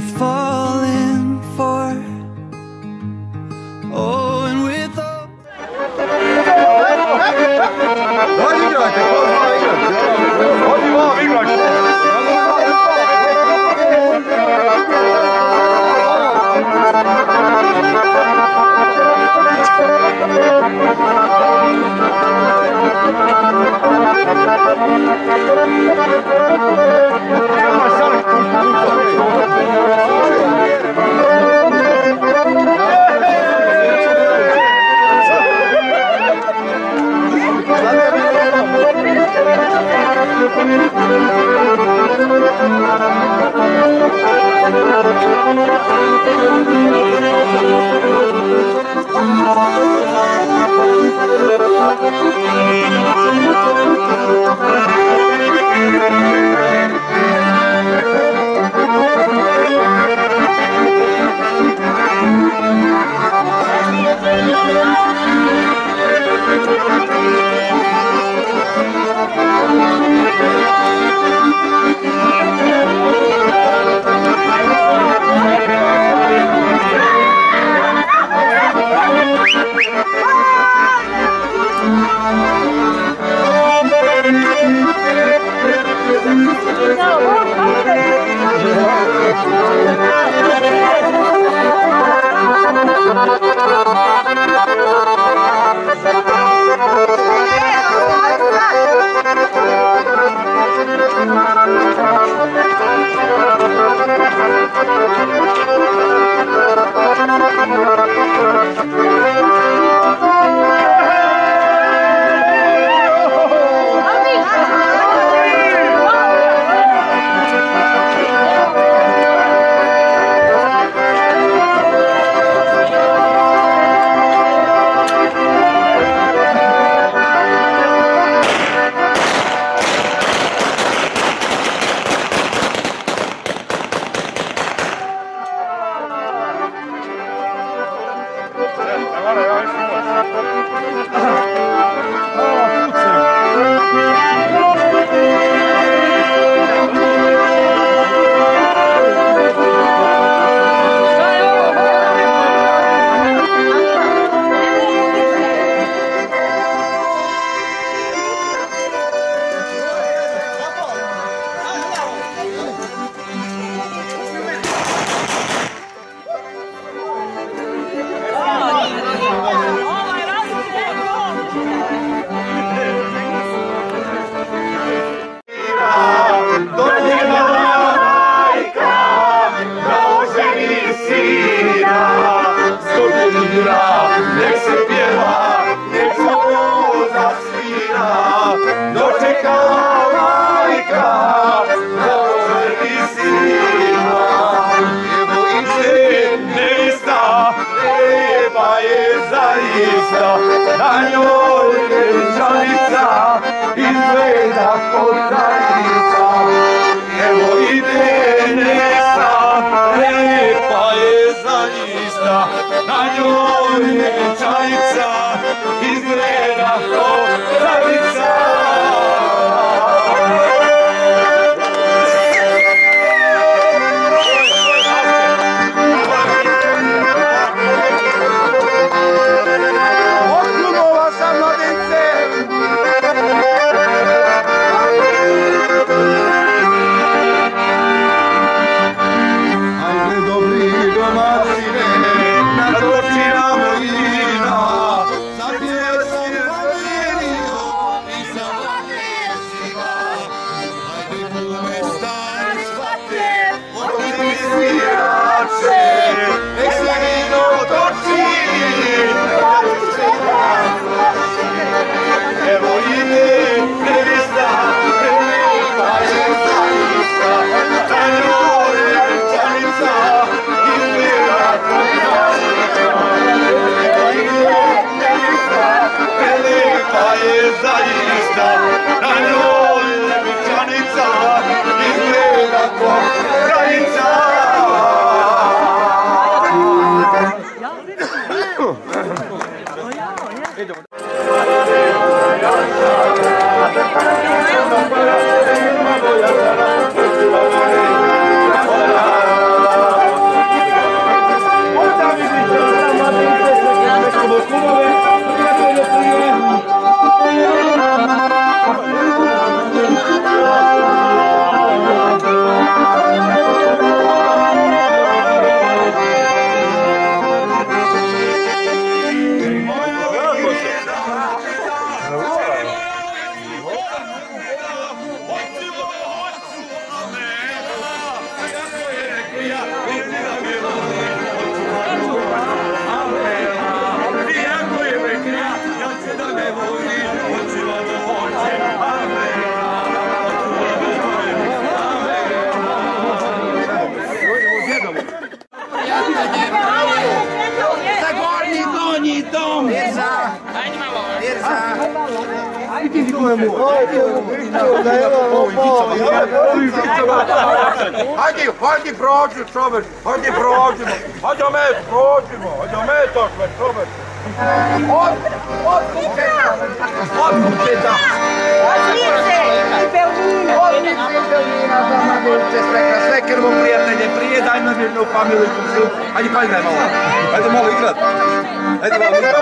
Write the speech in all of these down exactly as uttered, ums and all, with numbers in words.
falling for. Oh, and with all Hadi igrajte, ko zna igrati? Hadi vam igrajte. Nek se pjeva, nek se voza svira, dočeka majka, da oženi sina. Evo ide nevista, lijepa je zaista, na njoj vjenčanica, izgleda kod kraljica. Evo ide nevista, lijepa je zaista, na njoj vjenčanica, izgleda ko kraljica. Od klubova za mladence. Ajde dobri domaćine, natoči nam vina, zapije sam familiju i sa vanesima. Ajde kume stari shvate, oči mi svirače, nek se vino toči, kad će nas vaše. Evo ide nevista, prelijepa je zaista, na njoj vjenčanica, izgleda ko kraljica. Evo ide nevista, prelijepa je zaista, na njoj vjenčanica, izgleda ko kraljica. Idemo. Tom! Mirza! Mirza! Hajde, hajde prođu čoveč, hajde prođimo, hajde met, prođimo, hajde metaš me čoveč. Od, od kućeta, od kućeta. Od Mirze i Belmina! Od Mirze i Belmina, za Madurce, sveka, sve krvo prijatelje, prije daj nam jednu familiju kupsu. Hajde, hajde malo. Hajde malo igrat. Hajde malo igrat.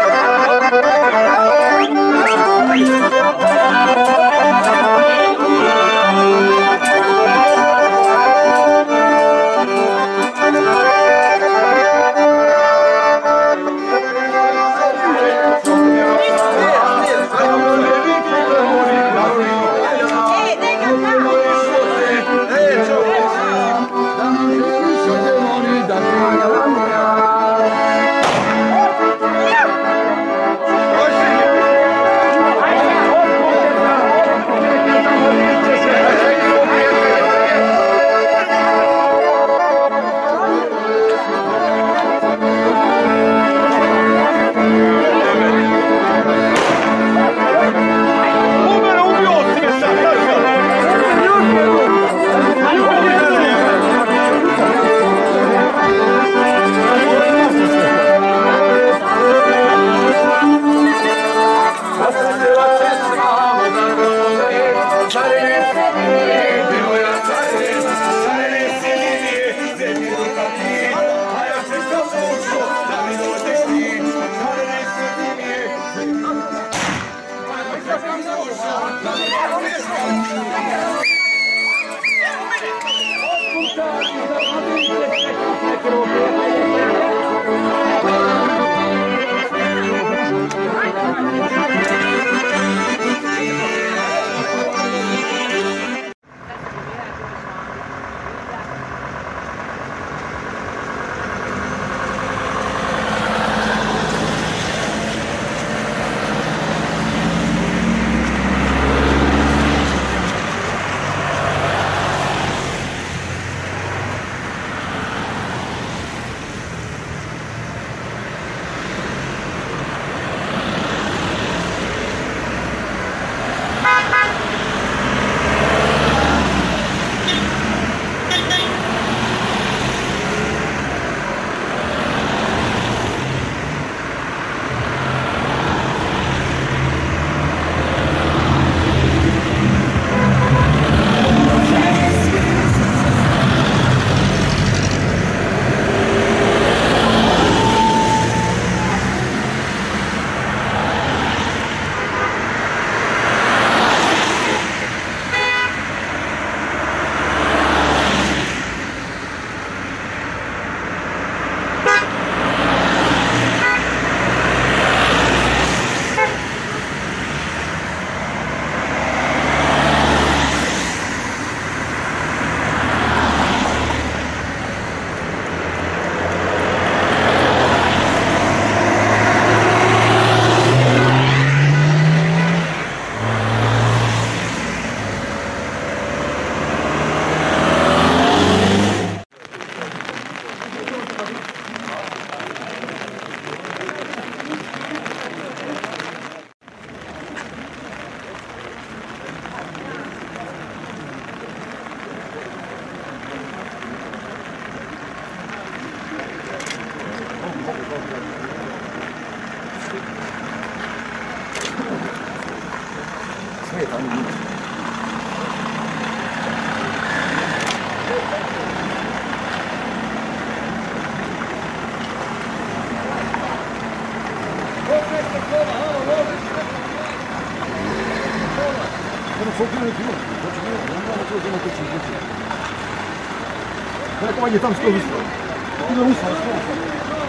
Como é tam skoro uspio. Bilo uspio, skoro.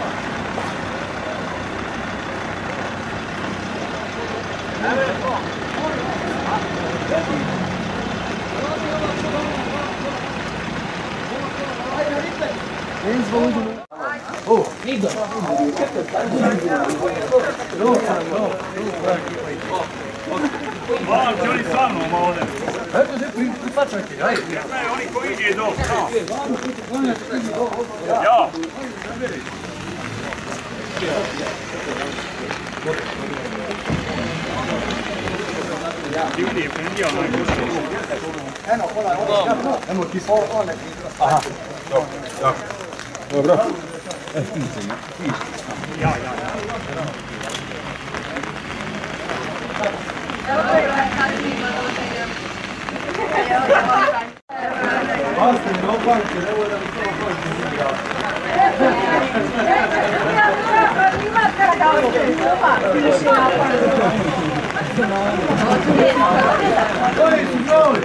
Oh, Nido. Hvala, će oni sa mnom ovdje. Eto se pripačajte, ajde. Ne, oni koji ide dok, no. Ja. Ti vidi, prendi onaj kuću. Eno, pola, eno ti se. Aha, dobro. Ja, ja, ja. Basta, ne opamite, nemoj da mi to opamite. Koji su novi?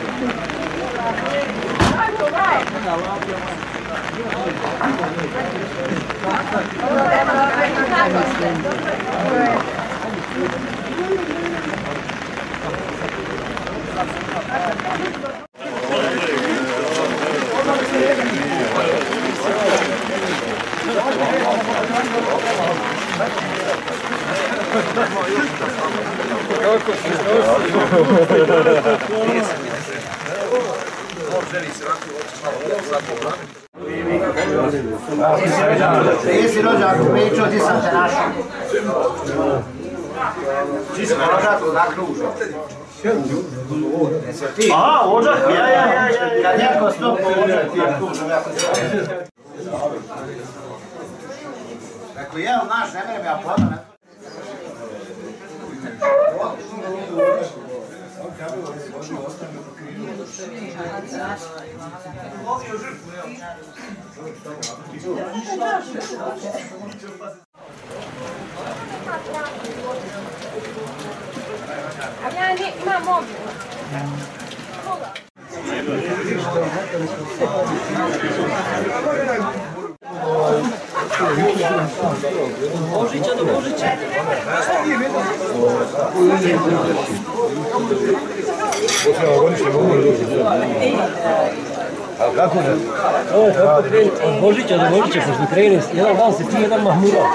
Ti si rođak pričao, ti sam te našao. Ti si rođak na kružu. Aha, ođak, ja, ja, ja, ja. Kad neko stopa ođak, ti je kružom, jako se. Rekao, je on naš, ne vrem ja plana. A ja ne, imam mobil. Božića do Božića. Ali kako ne? Ovo je kako kreni, od Božića do Božića, pošto kreni, jedan dan se ti jedan mahmura.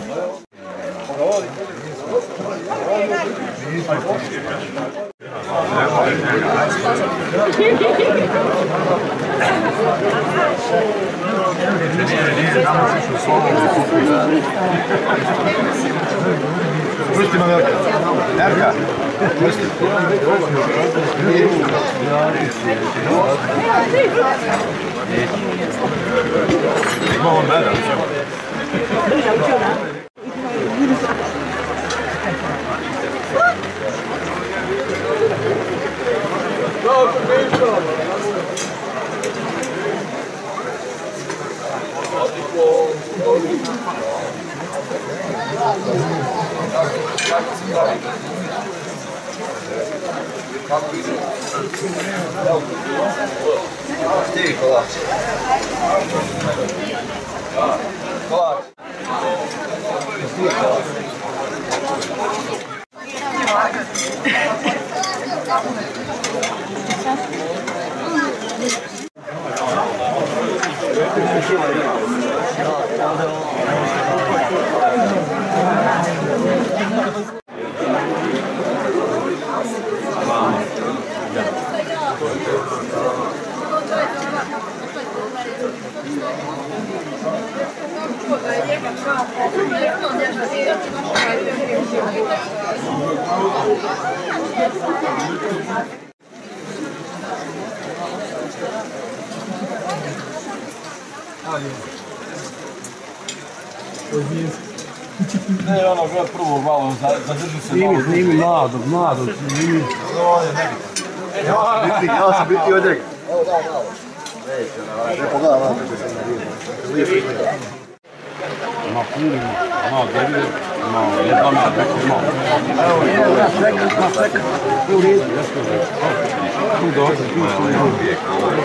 Pusti me Nerka. Nerka. Pusti. Ima on mene, ali ćemo. Stivi kolač. Kolač. Stivi kolač. Ne, ono, gled prvo malo, zadrži se malo. Snimi, snimi, mlado, mlado, snimi. Ja sam biti od njega. Evo, da, malo. Ne, pogledam malo kako sam navijem. Ima puno, ima deblje, ima jedna mjera, neko ima. Evo, ima sveka, ima sveka. U redu. Tu dođe, tu stoji.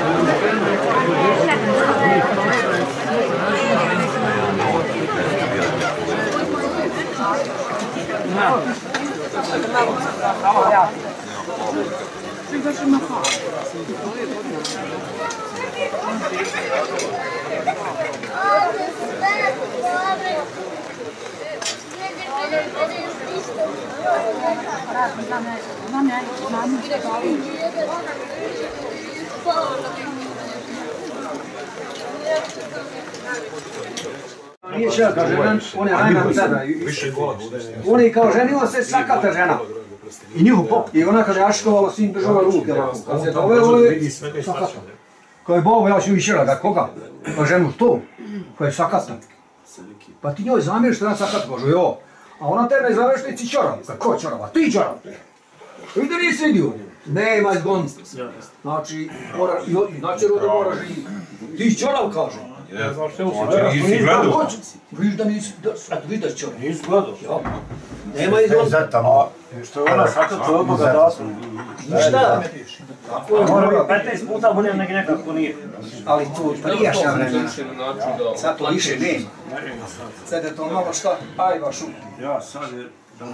Nije šel, kao žena, on je najman sada. On je kao ženio se sakata žena. I njihovo pop. I ona kad je aškovala, svim držala ruke ovako. Kad se dovelo je sakata. Kao je Bobo, ja ću išera, da koga? Pa ženu što? Koja je sakata. Pa ti njoj zamiriš što je sakata, kažu jo. A ona tebe zove što je ti čorav. Kako čorava? Ti čorav. I da nisi vidio. Ne, ima izgon. Znači, znači roda mora živiti. Ti čorav kaže. Ja znam što je nisi gledao. Viš da nisi, eto viš da si čorav. Nisi gledao. Nema izgon. Što je ona sakata od Boga da su. Šta? Mora biti petnaest puta bolje nego nekako nije. Ali to prijašnja vremena. Sad to više nema. Sad je to malo šta, ajva šup. Ja, sad je...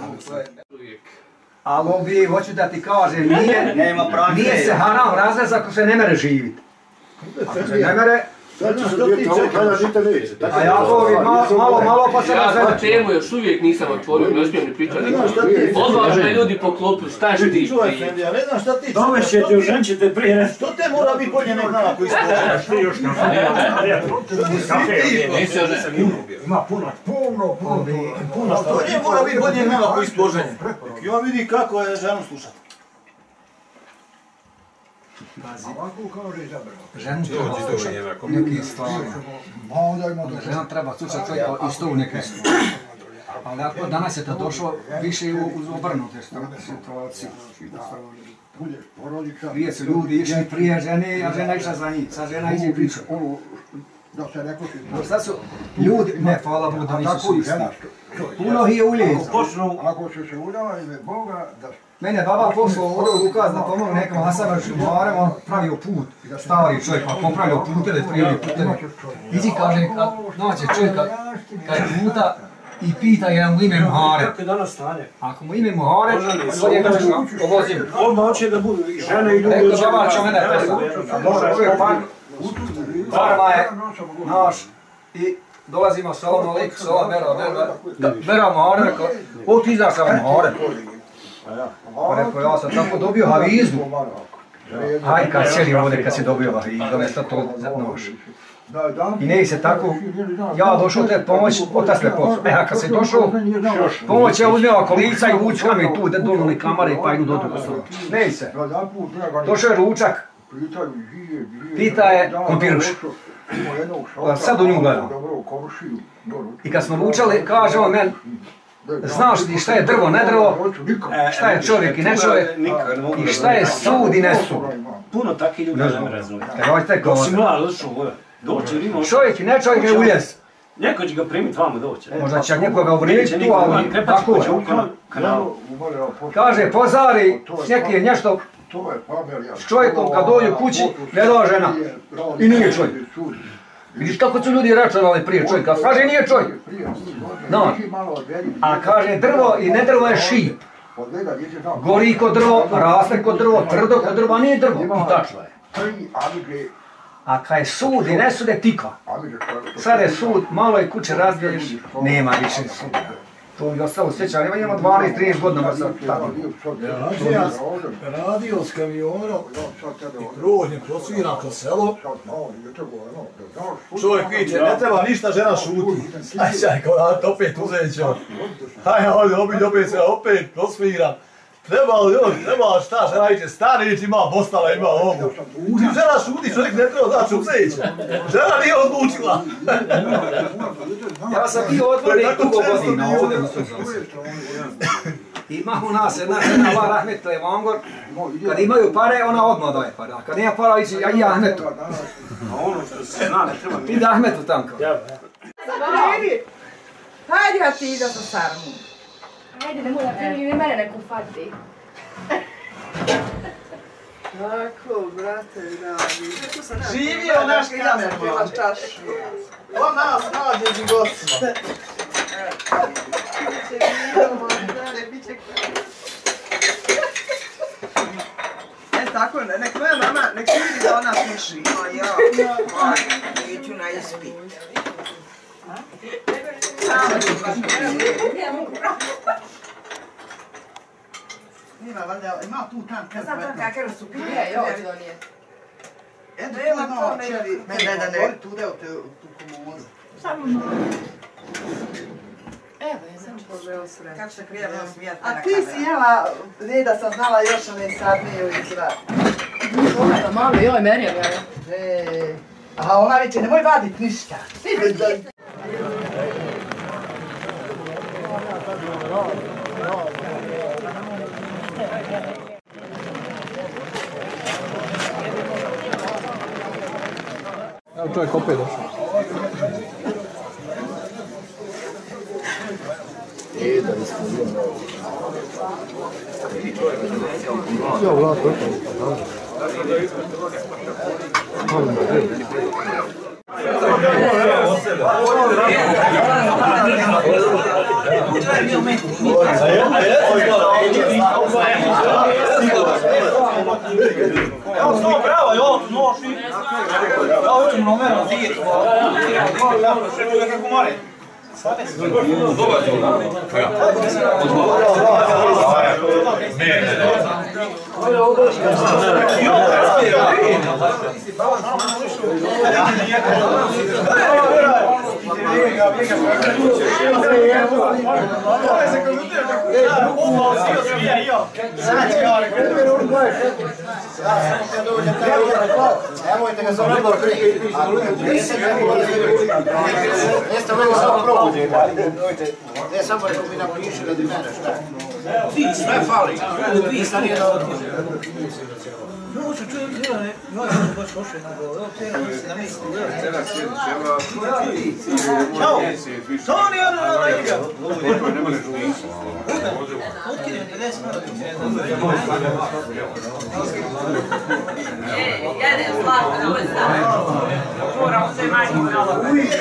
Ali ovdje hoću da ti kažem, nije, nije se haram razrez ako se ne mere živit. Ako se ne mere... Sad ću se djeti ovo kada žite neće. A ja to malo, malo pa se Ja razrez... za temu još uvijek nisam otvorio, ne smijem ni pričati. Odvažno je ljudi poklopu, šta je ti? Ja ne znam šta ti... Dovešćete, oženčete prije. Što te mora biti bolje nek nama koji spožene? Što još nam Ima puno, puno, puno, puno. Što ne mora biti bolje nek nama koji spožene? I on vidi kako je ženu slušati. Pazi. Ženu treba slušati neki stvari. Žena treba slušati čovjeka isto u neke stvari. Ali ako danas je to došlo više uz obrnute situacije. Prije su ljudi išli prije žene, a žena išla za njih. Sad žena iđe i priča. Sad su ljudi, ne, hvala Bogu da nisu svi isti. Puno ih je uljeza. Ako će se uljava ime Boga, da... Mene je baba poslao ovdje ukaz da pomogu nekom Hasanom Šumarem, on pravio put, stari čovjek, pa popravio puteve, prijeli puteve. Iđi kaže, kad naće čovjeka, kad je puta i pita je mu ime Muhare. Kako je danas stanje? Ako mu ime Muhare, on je kaže povozim. Odmah hoće da budu i žene i ljudi. Rekao baba će mene pesao. Može čovjek par, farma je naš i dolazimo salam alejkum, salam bera, bera, bera Muhare, rekao, o ti znaš sam Muhare. Pa rekao, ja sam tako dobio havizu. Aj kad sjeli ovdje kad si dobio havizu, mjesto to noš. I ne se tako, ja došao te pomoć, otac me poslao. E, a kad si došao, pomoć ja uzmeo kolica i vučkam i tu, da dolili kamare pa idu do toga stolu. Ne se. Došao je ručak, pita je kompiruš. Sad u nju gledam. I kad smo ručali, kaže on meni, znaš ti šta je drvo, ne drvo, šta je čovjek i ne čovjek, i šta je sud i ne sud. Puno takih ljudi ne razumije. Dok si mlad, došao ovdje. Doći ili može. Čovjek i ne čovjek ne uljez. Neko će ga primiti vamo doći. Možda će nekoga uvrijeti tu, ali tako je. Kaže, pozari, neki je nešto s čovjekom kad dođe kući, gleda žena. I nije čovjek. Vidiš kako su ljudi računali prije čovjeka, kaže nije čovjek. No. A kaže drvo i ne drvo je šip. Gori kod drvo, raste kod drvo, tvrdo kod drvo, a nije drvo. I tačno je. A kad je sud i ne sude tika. Sad je sud, malo je kuće razbiješ, nema više suda. To bi ostalo sjeća, nema imamo dvanaest trinaest godina sad tako. Radio s kamionom i prođem, prosviram kroz selo. Čovjek viče, ne treba ništa, žena šuti. Aj šaj, kao opet uzet ću. Aj, ovdje, opet, opet se, opet prosviram. Treba li još, treba li šta, žena iće stari, ima bostala, ima ovo. Žena šuti, čovjek ne treba znači uzet ću. Žena nije odlučila. Ja sam bio otvoren dugo godina ovdje. Ima u nas jedna žena, Allah rahmet Levangor, kad imaju pare, ona odmah daje pare, a kad nema para, ići ja i Ahmetu. A ono što se zna, ne treba mi. Ti da Ahmetu tanko. Hajde ja ti ida sa sarmu. Hajde, ne mora, ti mi mene neko fati. Tako, brate, dragi. Živio naš kamer, bila čaš. On nas nađe i gostima. E, tako, nek moja mama, nek se vidi da ona piši. A ja, neću na ispit. Ima, valjda, ima tu tam kad Znam to kakve su pije, jo, to nije. E, nema to, čeli, ne, ne, ne, ne, tu deo te, tu komodu. Samo malo. Evo, ja sam Kako se krije bilo smijati A ti si jela, ne da sam znala još one sadnije u izra. Ovo malo, joj, Merija, ja. E, a ona reče, nemoj vadit ništa. Evo čovjek opet došao. Ja, vlad, Evo smo bravo, evo tu noši. Evo ćemo numerom zir. Kako more. Dobar je ovo. Nemojte ga samo dobro prije. Jeste ovo samo probuđe. Ne samo rekao mi napiši radi mene šta. Sve fali. Ti sad jedan odmah. No, ću čujem tijela, ne, ja sam baš loše nego, evo tijela se na misli, evo. Ćao, to oni ono rada igra. Otkinem, pedeset minuta. Jedem slatko, nemoj staviti. Moram se manji pravo.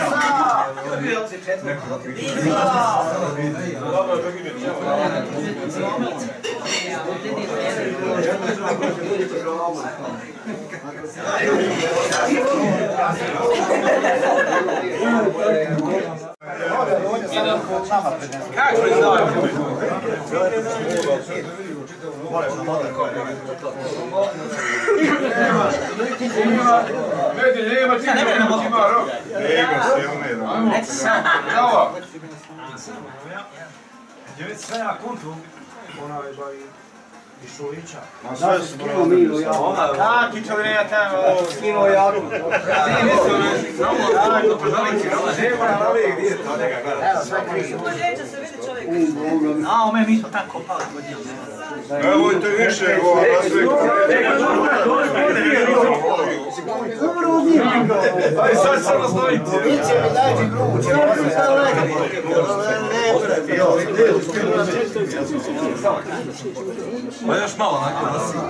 Kako je znao? Vedi, nema ti ima rok. Ega se umira. Bravo. Je već sve na kontu. Ona je bavi i Šulića. Ma sve su skinuo Milo jako. Kaki čovjek tamo skinuo jako. Evo, se vidi čovjek. A, ome, mi smo tako kopali godinu. Evo i to više, ovo razliku. Aj sad se razdvojite. Iće mi dađi gruđe. Pa još malo nakon da si.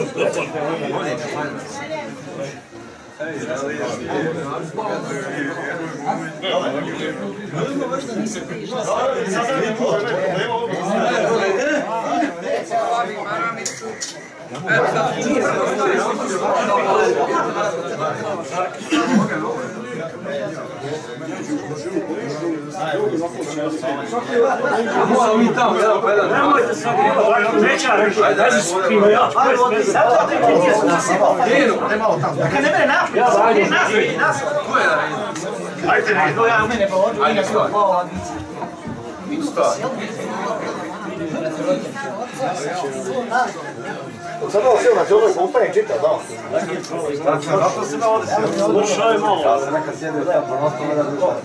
Moramo mi tamo, jedan pa jedan. Nemojte sad, neća reći. Ajde se skriva, ja ću bez. Sad to ti nije su nasipao. Dakle, ne mene naprijed, ne naprijed, nasipao. Ko je da vidim? Ajde, ne, ja u mene povođu, Ajde, stoj. Idu stoj. Sad ovo sjel na čovjek kupanje čita, da. Zato se na ovdje sjel. Slušaj malo. Ja sam nekad sjedio da, pa nosto me da bi to.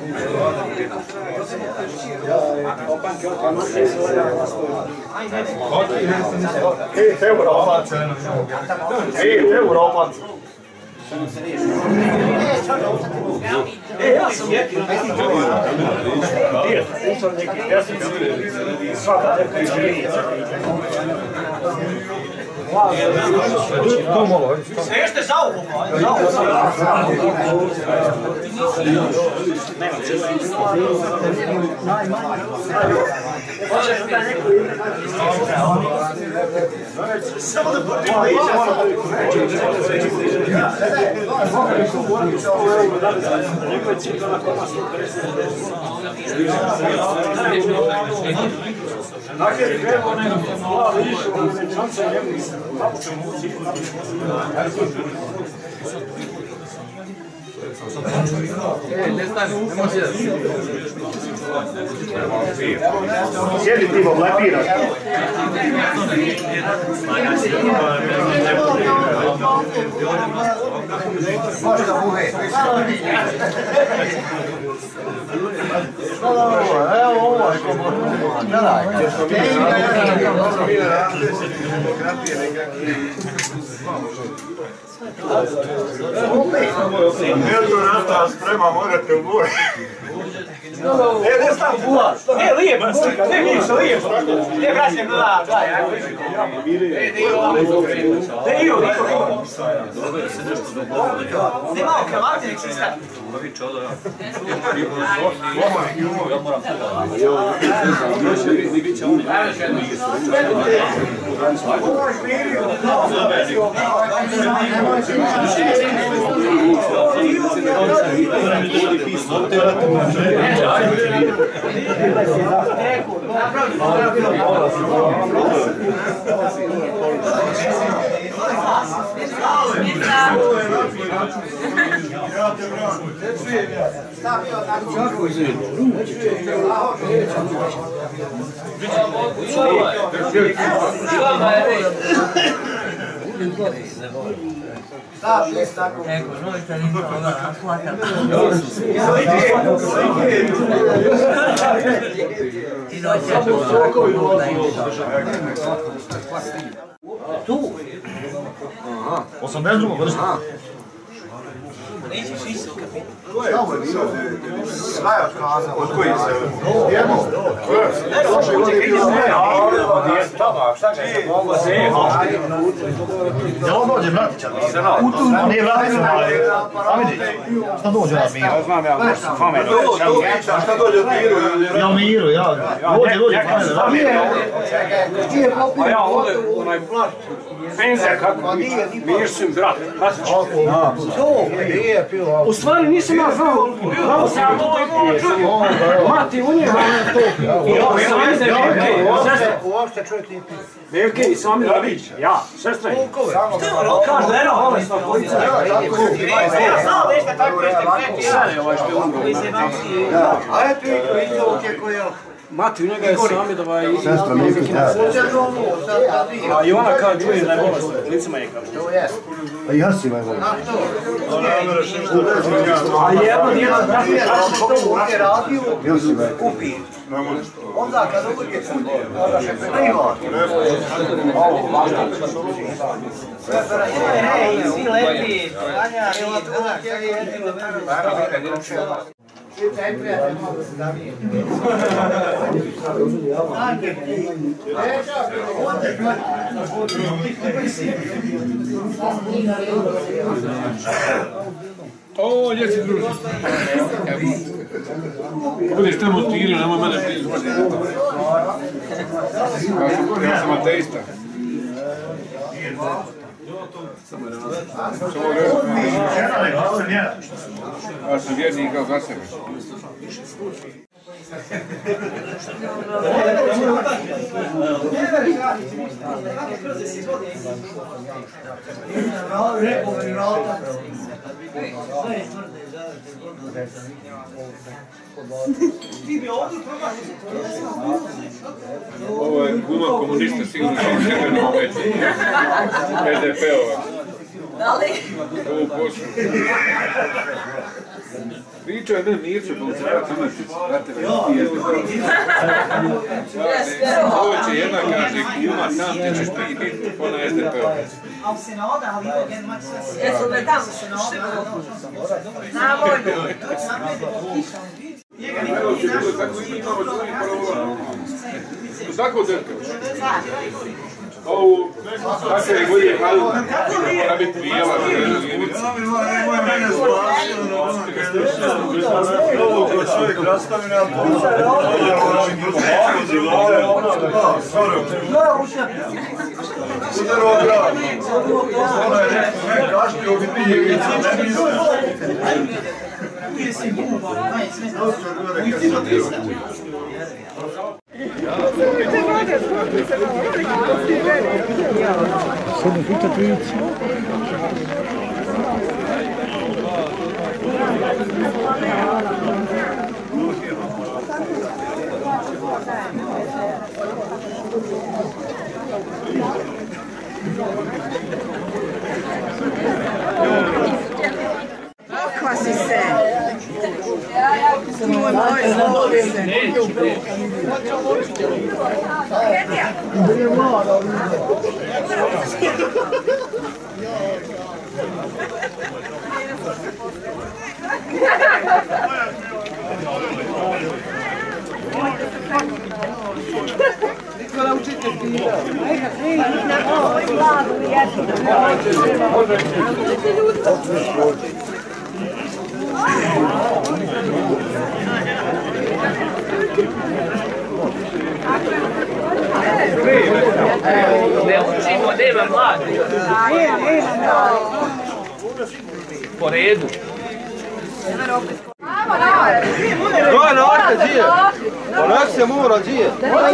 pet eura omac. pet eura omac. E, ja sam jeki. Ja sam svaka neka izgleda. Svešte za uvo, samo da potimo Dakle, treba nego malo više, ovo ne čanca njegu i papučem u cipu. Ne stani, ne može da se. Sjedi ti, oblepiraš. Možda buhe. Evo ovo je ko može. Gledaj. Milko nastava sprema, morate u buhe. E, ne stav buha. E, lijepa slika, ne više, lijepo. Ne, braćem, da, da, ja. Ne, Ivo, niko, niko. Ne, malo kravati, nek se stavi. Ja moram Da, šest tako. Eko, želite li to da naslakam? I doće ćemo svako da im tu. osamdeset drugo vrsta. Nećeš ići u kapitan. Šta je bilo? Sve je otkazao. Od koji se? Jedno. Prošle godine je bilo sve. Šta će se mogo se? Jel on dođe Vratića? Nije Vratića, ali Amidić. Šta dođe od Miru? Ja znam ja, Famer. Šta dođe od Miru? Ja Miru, ja. Dođe, dođe Famer. A ja ovdje, onaj penzija kako Miršin brat. U stvari nisam ja znao, znao sam ja to i čuti. Mati u njega to pio. I ovo sam ide Mirke, sestre. Uopšte čovjek nije pio. Mirke i Sami Rabić, ja, sestre. Kaže da je eno bolesna polica. Ja znao da jeste tako jeste peti. Sada je ovaj što je umro. A eto i ko izvuk je koji je... Mati u njega je Sami da ovaj... Sestra Mirke, ja. A Ivana kada čuje da je bolesna, licima je kao. To jest. A ja si imaj bolje. A jedno djelo znači što je radio, Jel si imaj? kupi. Onda kad uđe put, onda se priva. Ej, svi lepi, Vanja, evo tu na kjeri jedino. Najprijatelj malo se zavije. O, gdje si druži? Budeš tamo tirio, nemoj mene blizu. Ja sam ateista. Samo ja sam vjernik kao za sebe. Ovo je kuma komunista, sigurno što u sjevernom veću. S D P-ova. Da li? Ovo poslu. Pričao je ne Mirče, policajac, ima se sprate već. Ovo će jedna kaže, kuma, tam ti ćeš piti, ona S D P-ova. Ali se na oda, ali ovo gen mać sve. Jesu me tamo se na oda? Na volju. U svako drkaš. Ovu, tako je bolje halu, mora biti bijela. Nemoj mene spasio, ovo ko čovjek rastavi na Udaro grad. Ona je rekao, ne kašti ovi biljevici, ne mislim. Sedem puta trideset. Okvasi se. Moj moj, zboli se. Nikola učitelj pira. Ne učimo, nema mladi. Po redu. Daj Narka, džije! Onak se mora, džije!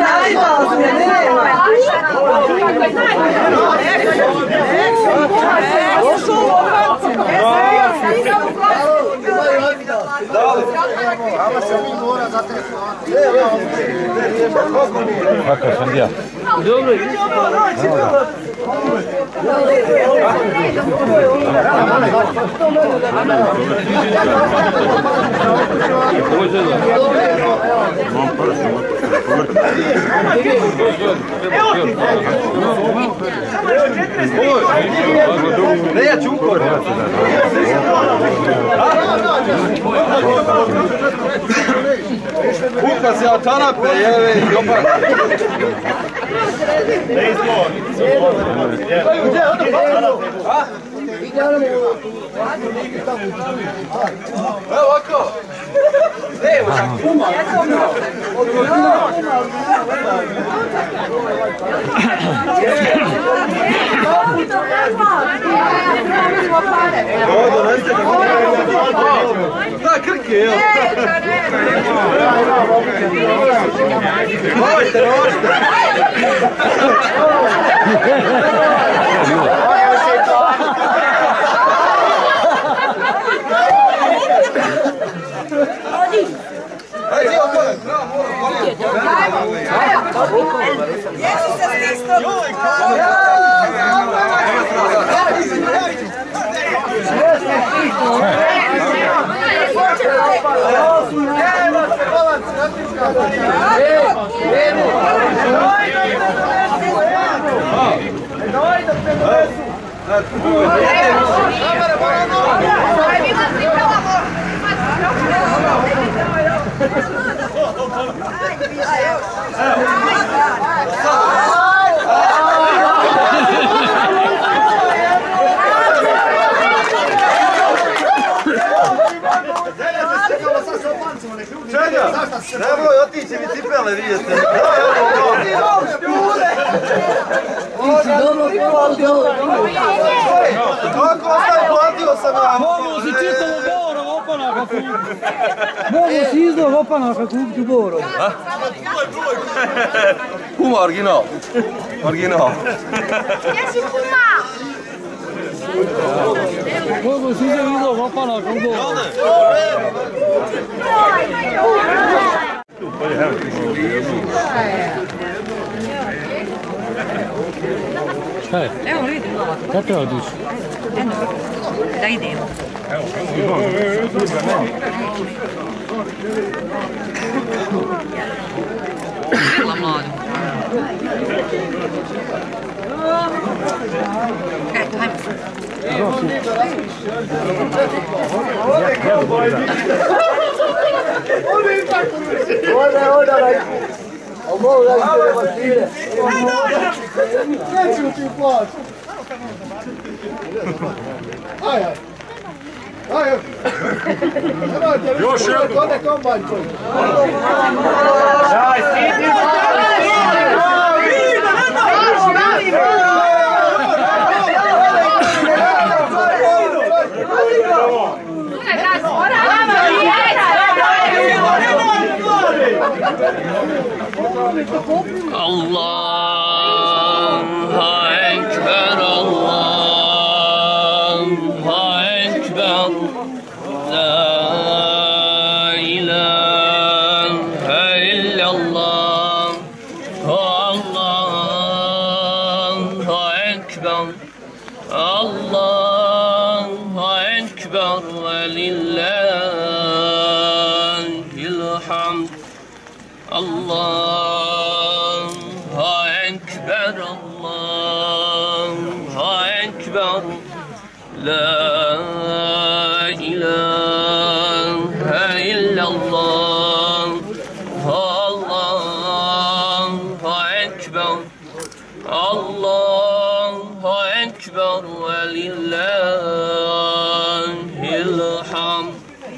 Kakav sam ja? Dobro. Ne, ja čukor! Kuka se atarape, jeve, jopak! Ne izvoli! Evo ovako! Evo za kuma! Da, krke, evo! Možete, možete! Ajde, oko! Jesu se stisno! Nemoj otići mi cipele vidjeti. Kako ostaje, platio sam ja. Mogu si čitavo Borov opanaka kupiti. Mogu si izlog opanaka kupiti u Borovu. Kuma, original. Original. Jesi kuma? Mogu si izlog opanaka u Borovu. Šta je? Evo vidim. Kada treba duš? Eno, da idemo. Vidjela mladu. Eto, hajmo se. Ode, ode, a mogu da ide Vasile. Neću ti plaći. Aj, aj. Aj, aj. Nemojte više, još jedno. Ode kombajn koji. Daj, stidi. Allahu Ekber, Allahu Ekber, La ilahe illallah, Allahu Ekber ve lillahil hamd. Allahu Ekber, Allahu Ekber. La ilahe illallah. Allahu Ekber. Allahu Ekber ve lillahil hamd.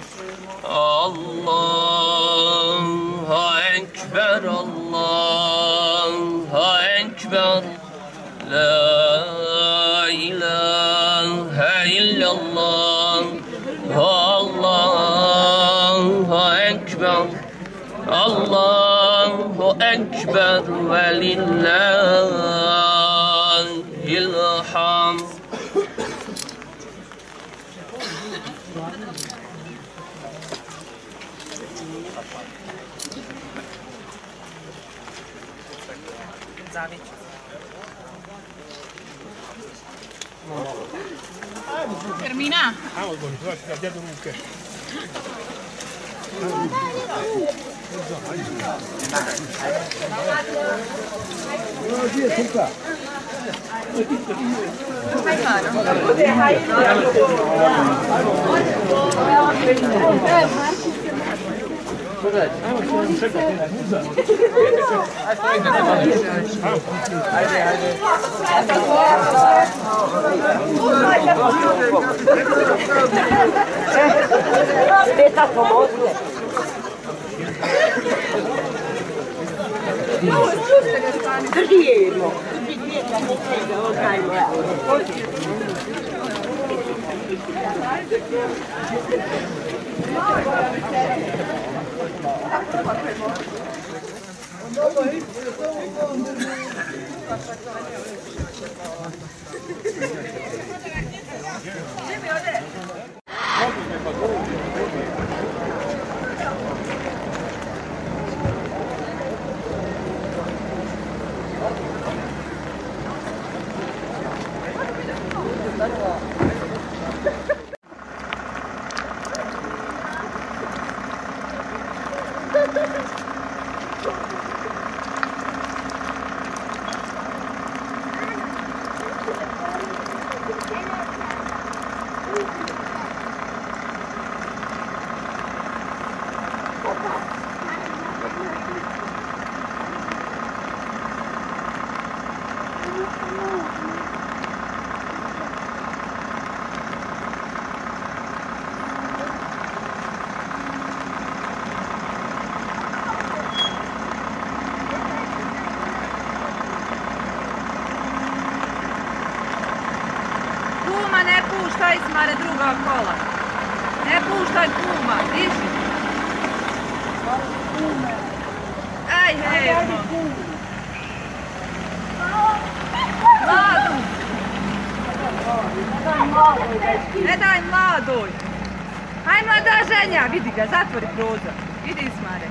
Allahu Ekber, Allahu Ekber. La ilahe illallah. Allahu Ekber. Allahu Ekber ve lillahil hamd. Termina. Ajmo, Gori, dođi da djedu ruke. Gdje je suka? Ajde, ajde. Speta pomogne. Drži je jedno. Drži dvije kad ne sreće, ovo znajmo ja. Kuma, ne puštaj Ismare druga kola. Ne puštaj kuma, diši. Aj, hej. Mladu. Ne daj mladoj. Aj mlada ženja, vidi ga, zatvori prozor. Idi Ismare.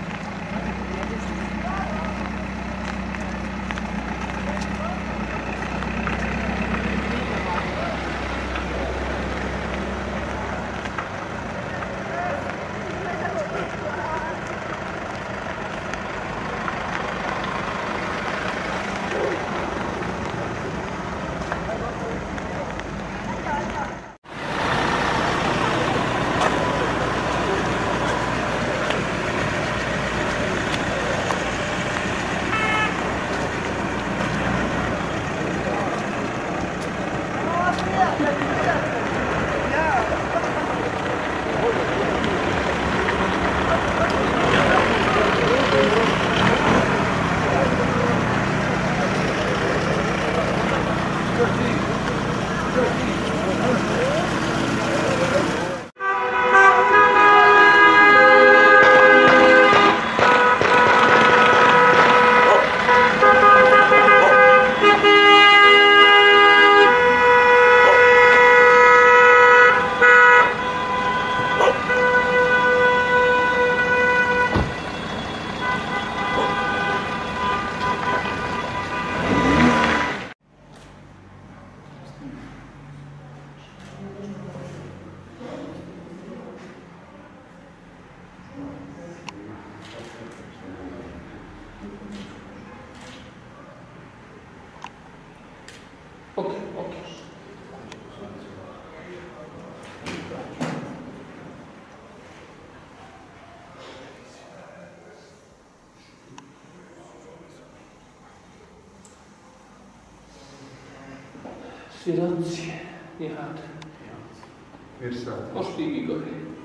Ok, ok. Svjedoci, jihad. Možeš ti i gore.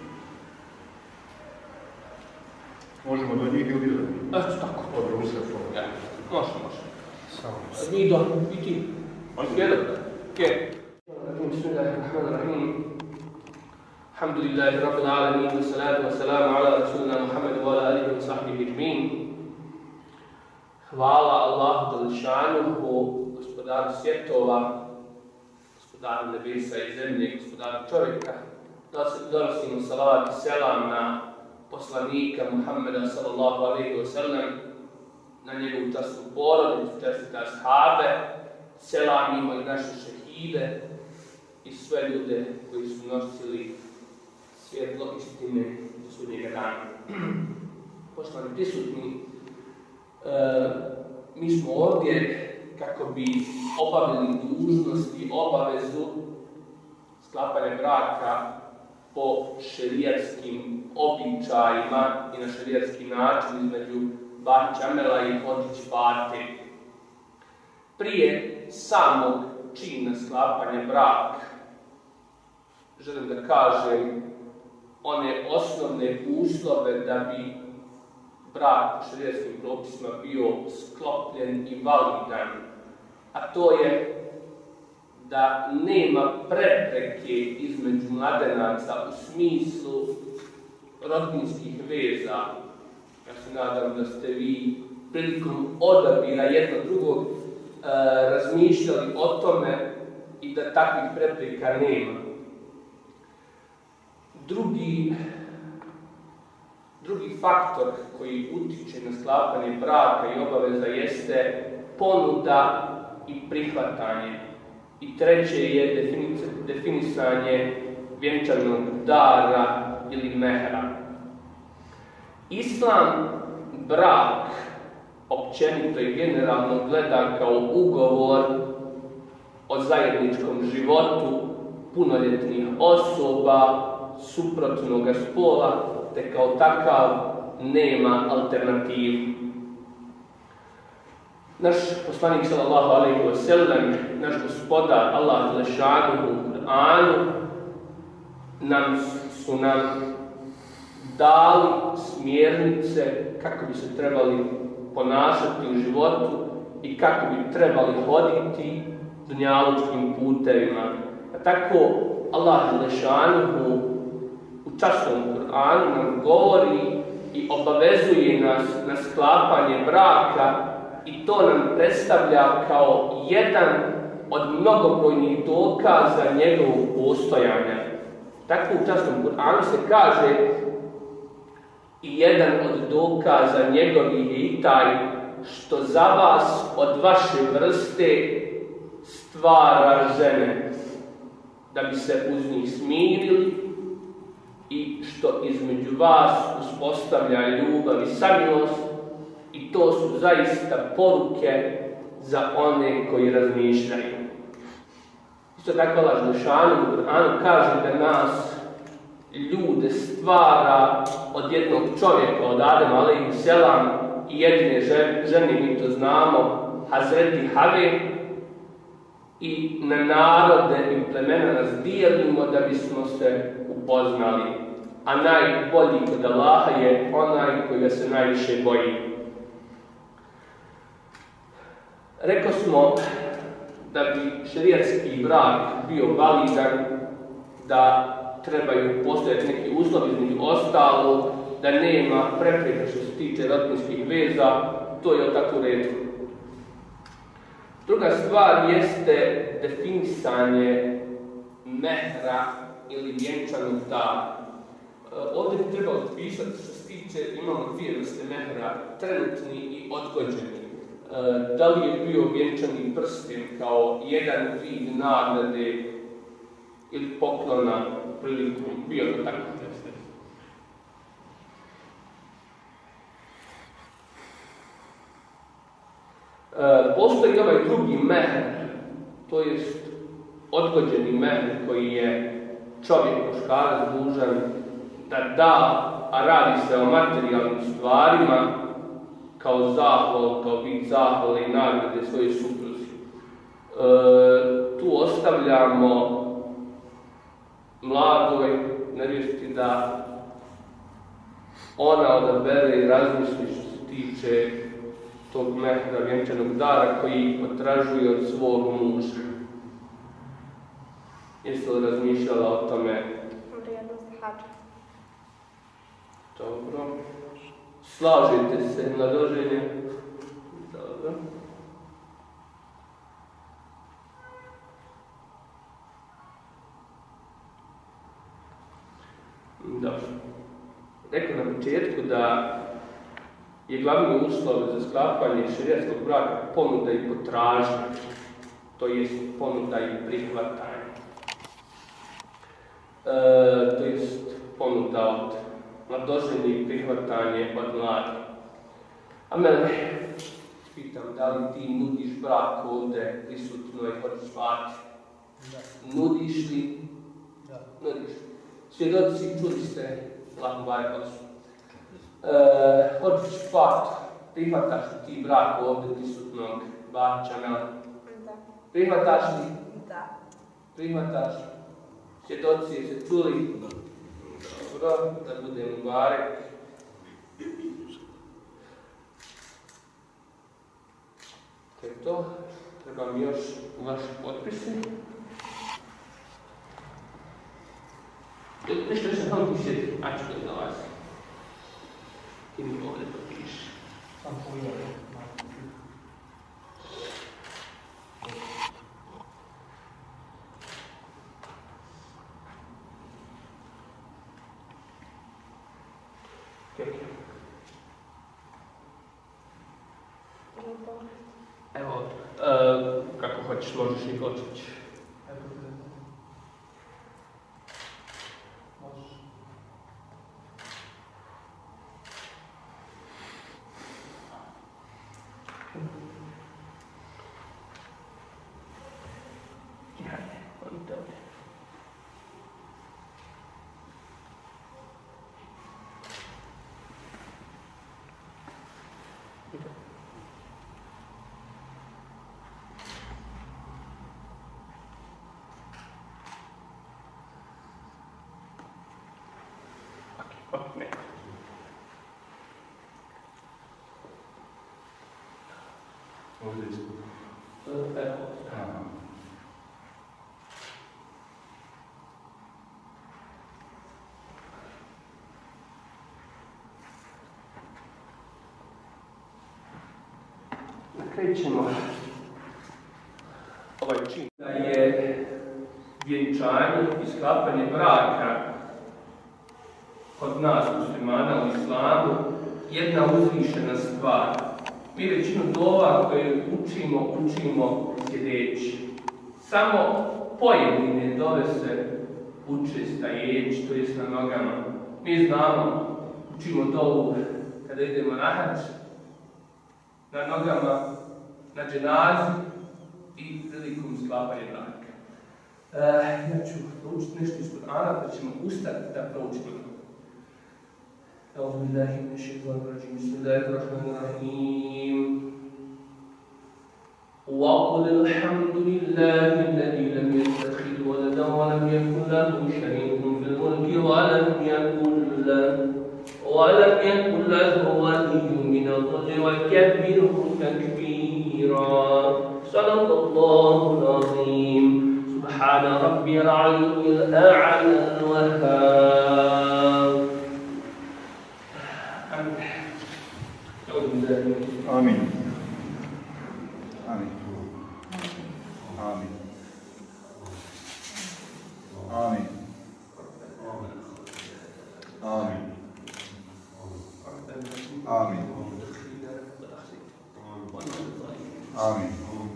Možemo do njih ili da? Eto tako. Od Rusa. Ja, može, može. Mi do, i ti. Svjedok. Okej. Bismillahirrahmanirrahim. Alhamdulillahi rabbil alamin, wa salatu wa salamu ala rasulina Muhammedu wa ala alihi wa sahbihi ajma'in. Hvala Allahu Đelešanuhu, gospodaru svjetova, gospodaru nebesa i zemlje, gospodaru čovjeka. Donosimo salavat i selam na poslanika Muhammeda sallallahu alaihi wa sallam, na njegovu časnu porodicu, čestite ashabe, selamimo i naše šehide i sve ljude koji su nosili svjetlo istine do sudnjega dana. Poštovani prisutni, e, mi smo ovdje kako bi obavili dužnost i obavezu sklapanja braka po šerijatskim običajima i na šerijatski način između Bahić Amela i Hodžić Fate. Prije samog čina sklapanja braka želim da kažem one osnovne uslove da bi brak po šerijatskim propisima bio sklopljen i validan, a to je da nema prepreke između mladenaca u smislu rodbinskih veza. Ja se nadam da ste vi prilikom odabira jednog drugog e, razmišljali o tome i da takvih prepreka nema. Drugi, drugi faktor koji utiče na sklapanje braka i obaveza jeste ponuda i prihvatanje. I treće je definisanje vjenčanog dara ili mehra. Islam brak općenito i generalno gleda kao ugovor o zajedničkom životu punoljetnih osoba suprotnog spola, te kao takav nema alternativu. Naš poslanik sallallahu alejhi ve sellem, naš gospodar Allah Đelešanuhu u Kur'anu nam su nam dali smjernice kako bi se trebali ponašati u životu i kako bi trebali hoditi dunjalučkim putevima. A tako Allah Đelešanuhu u časnom Kur'anu nam govori i obavezuje nas na sklapanje braka i to nam predstavlja kao jedan od mnogobrojnih dokaza njegovog postojanja. Tako u časnom Kur'anu se kaže i jedan od dokaza njegovih je i taj što za vas od vaše vrste stvara žene, da bi se uz njih smirili i što između vas uspostavlja ljubav i samilost, i to su zaista poruke za one koji razmišljaju. Isto tako Allah Đelešanuhu u Kur'anu kaže da nas ljude stvara od jednog čovjeka, od Adema alejhi selam i jedine žene, mi to znamo, Hazreti Have, i na narode i plemena nas dijelimo da bismo se upoznali. A najbolji kod Allaha je onaj koji ga se najviše boji. Rekli smo da bi šerijatski brak bio validan, da trebaju postojati neki uslovi, između ostalog, da nema prepreka što se tiče rodbinskih veza, to je tako u redu. Druga stvar jeste definisanje mehra ili vjenčanog dara. Ovdje bi trebalo pisati što se tiče, imamo dvije vrste mehra, trenutni i odgođeni. Da li je bio vjenčani prsten kao jedan vid nagrade ili poklona priliku, bio to tako. Postoji ovaj drugi mehr, to jest odgođeni mehr koji je čovjek muškarac dužan da da, a radi se o materijalnim stvarima, kao zahval, kao vid zahvale i nagrade svoje supruzi. E, tu ostavljamo mladoj nevjesti da ona odabere i razmisli što se tiče tog mehra, vjenčanog dara koji potražuje od svog muža. Jeste li razmišljala o tome? Vrijednost hađa. Dobro. Slažete se na doženje? Dobro. Dobro. Rekao na početku da je glavni uslov za sklapanje šerijatskog braka ponuda i potražnja, to jest ponuda i prihvatanje. E, to jest ponuda od mladoženje i prihvatanje od mladih. A mene pitam, da li ti nudiš brak ovdje prisutno i hoćeš zvati? Nudiš li? Nudiš. Svjedoci, čuli ste, Allahu barek su. E, hoćeš fakt, prihvataš li ti brak ovdje prisutnog Bahića Mela? Da. Prihvataš li? Da. Prihvataš? Svjedoci se čuli? Dobro, da budem barek. To je to. Treba mi još vaši potpisi. Nešto što sam ti sjeti, a ću da vas. Ti mi ovdje potpiši. Sam pojavio. Evo, uh, kako hoćeš, možeš i početi. Ne. Ovdje ispod. Evo. Krećemo ovaj čin da je vjenčanje i sklapanje braka kod nas muslimana u islamu jedna uzvišena stvar. Mi većinu dova koje učimo, učimo sljedeći. Samo pojedine dove se uče stajeći, to jest na nogama. Mi znamo, učimo dovu kada idemo na hadž, na nogama, na dženazi i prilikom sklapanja braka. E, ja ću proučiti nešto iz Kur'ana, pa ćemo ustati da proučimo. أعوذ بالله من الشيطان الرجيم بسم الله الرحمن الرحيم وقل الحمد لله الذي لم يتخذ ولدا ولم يكن له شريك في الملك ولم يكن له ولم يكن له ولي من الذل وكبره تكبيرا صدق الله العظيم سبحان ربي العلي الأعلى الوهاب. آمين آمين آمين آمين آمين آمين آمين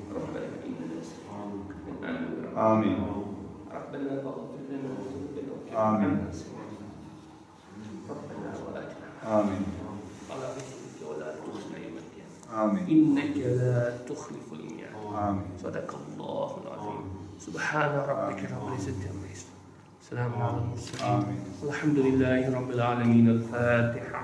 آمين آمين آمين آمين إنك لا تخلف الميعاد. صدق الله العظيم. سبحان ربك رب العزة عما يصفون. سلام على المرسلين. والحمد لله رب العالمين. الفاتحة.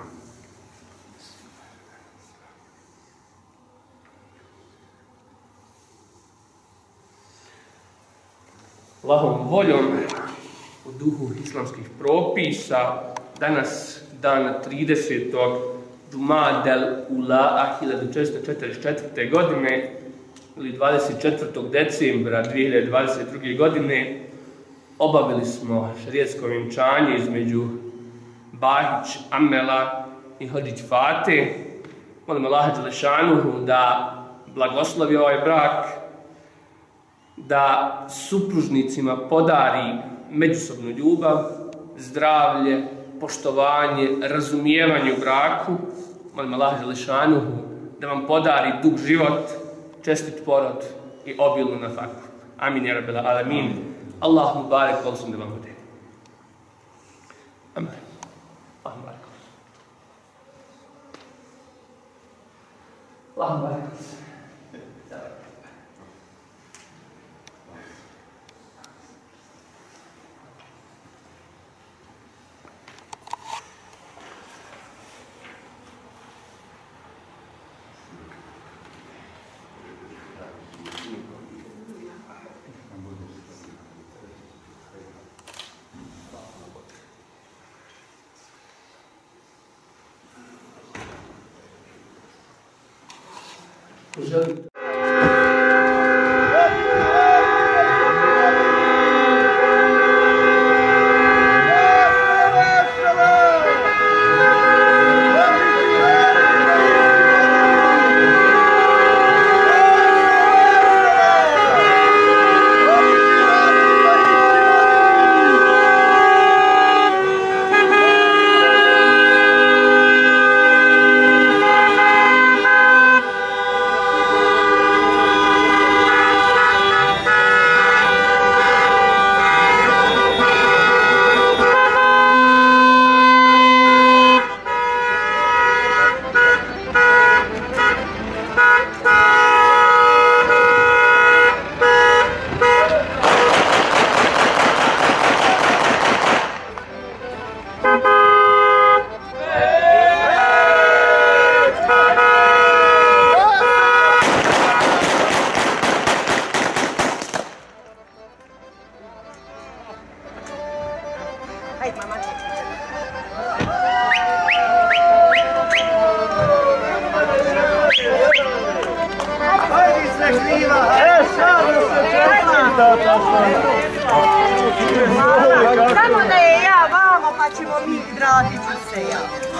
Allahovom voljom u duhu islamskih propisa danas dan tridesetog Džumadel Ula hiljadu četiristo četrdeset četvrte godine ili dvadeset četvrtog decembra dvije hiljade dvadeset druge godine obavili smo šerijatsko vjenčanje između Bahić Amela i Hodžić Fate. Molim Allaha Đelešanuhu da blagoslovi ovaj brak, da supružnicima podari međusobnu ljubav, zdravlje, poštovanje, razumijevanje u braku. Molim Allaha Đelešanuhu da vam podari dug život, čestit porod i obilnu nafaku. Amin ya rabbal alamin. Allah mubarek olsun da vam bude. Amin. Allah mubarek olsun. Allah mubarek olsun. Želim. Samo da je ja vamo, pa ćemo mi vratit se ja.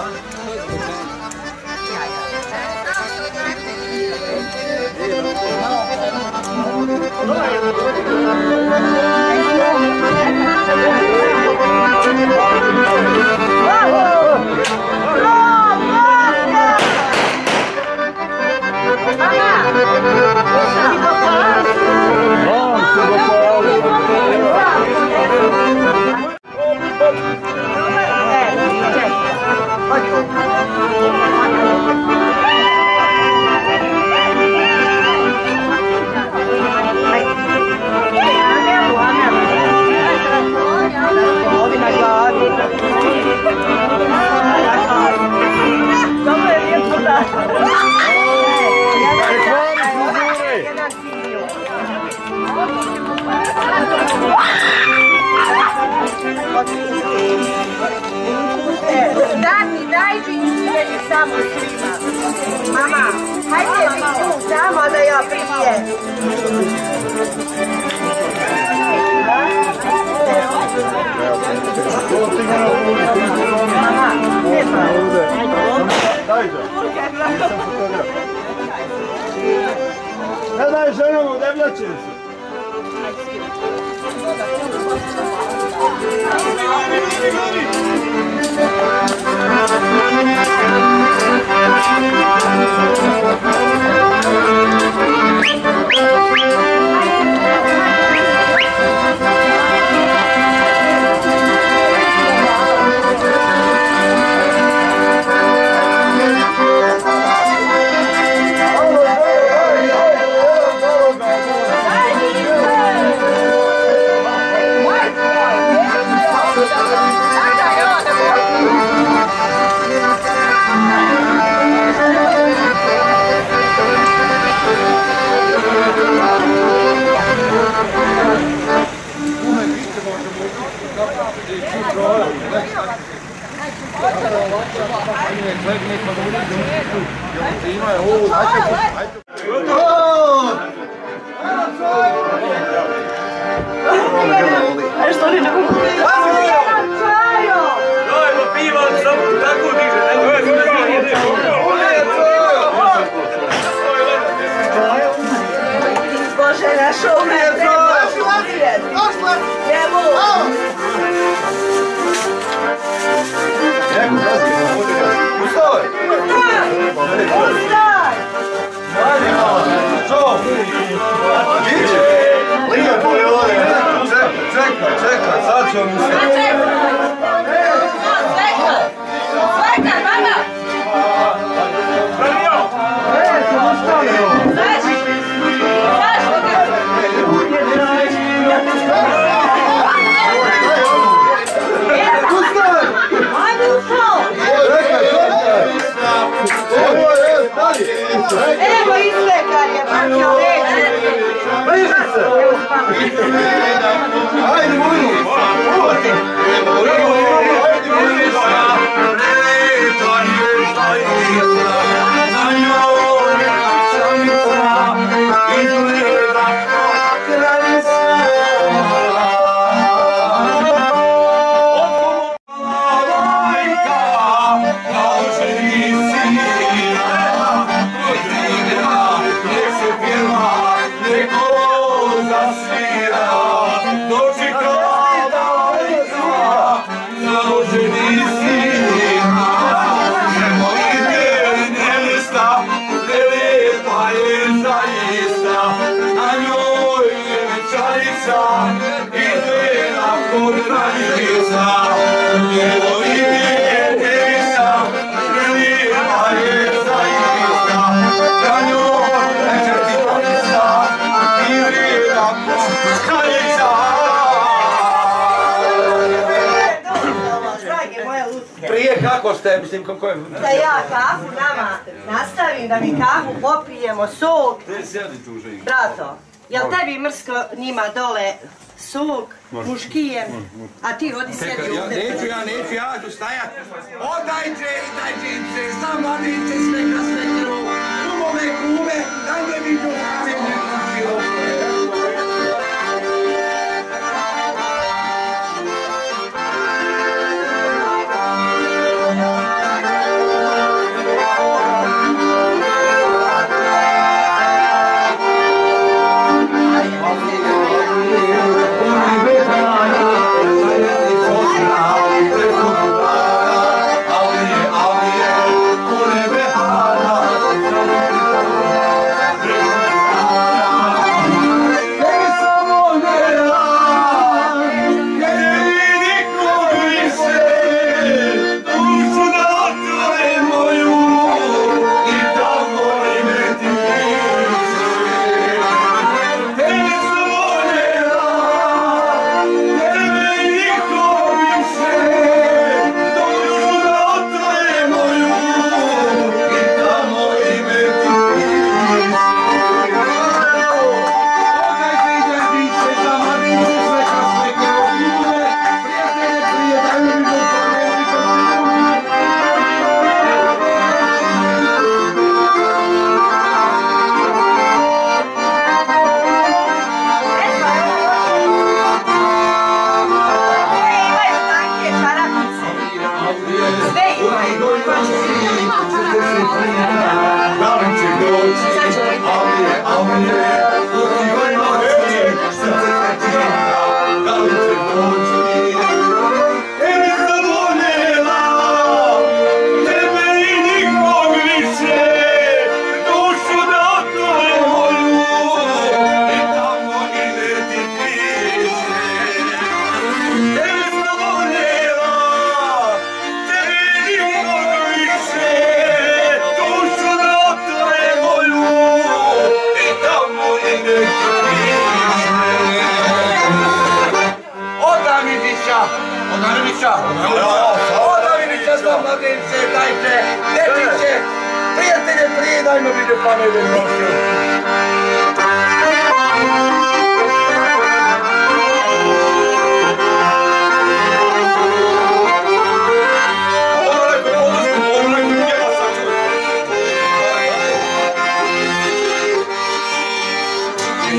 Dati, daj žinjeni samo svima. Mama, hajde vi tu samo da ja prijem. Mama, nema. Dajte. Ne daj ženom, ne vjače se. A što li ne mogu? Dajmo piva, samo tako diže, ne dojezi da nije ide. Bože, našao me, treba odvijeti. Evo. Ustaj! Ustaj! Što? Iđe! Lijepo je ovdje! Čekaj, čekaj, sad ću vam ustati. Svekar! Svekar, mama! Branio! Zaži! Zašto ga? Ustaj! Ajde ušao! Čekaj, čekaj! Evo je, stani! Evo izvekar je, makio leđe! Bliži se! Ajde, vojnu! Uvati! Ajde, vojnu! Prije kako ste, mislim, kako je... Da ja kafu nama nastavim, da mi kafu popijemo, sok. Brato, jel tebi mrsko njima dole sok, muškijem, a ti odi sjedi ovdje? Neću ja, neću ja, ću stajat. Odajče, dajče, samadice, sveka, svekeru, kumove, kume, daj me mi to kamenje, dajmo video panele nošću. Ovo neko podršku, ovo neko njema sačuva.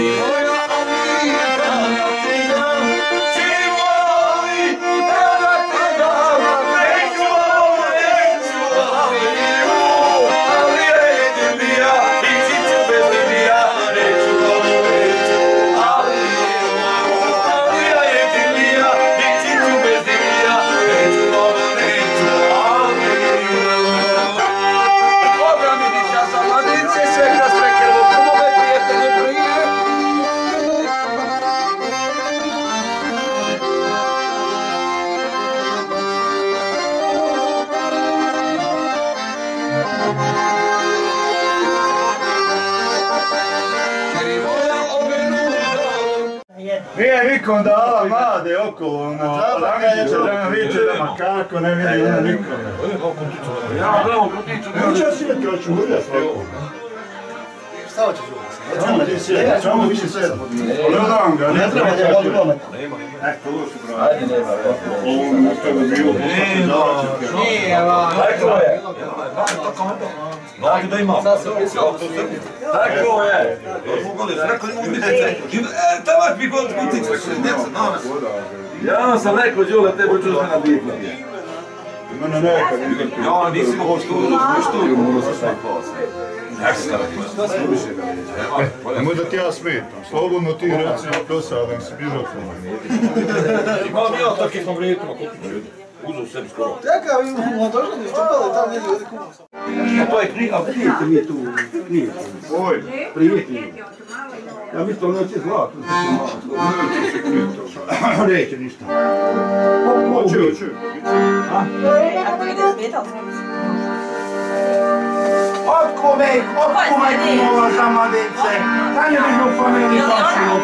Nije nikom dala mlade okolo, ono, Ramiće da mi viče da ma kako ne vidi ono nikome. Ja gledam kuticu, ne hoće sjeti, hoću ulja svako. Šta hoćeš ulja? Čamo ti sjeti, čamo više sjeti. Gledam ga, ne treba da voli gomet. Eko, ovo su pravi. Ajde, nema, ovo mi što je bilo, nije, tako je. Znači da imam. Tako je. Tamo mi god kuticu, djeca, nama. Ja sam rekao, Đule, te buću sve na bitno. Mene nekad. Ja nisam ovo što uštuju, morao sam sve posle. Nemoj da ti ja smetam, slobodno ti reci, dosadan si, bižao sam. Imam ja takve sam vrijetima, uzao sebi skoro. Čekaj, vi mu došli da stopali, tam nije ljudi kuma. A to je knjiga, prijete mi tu, knjiga. Oj, prijete mi. Ja mislim da neće zlato. Neće ništa. Hoće, hoće. Ako ide smetao, Otkume, otkume kumova za mladence. Da ne bi mu po meni došlo.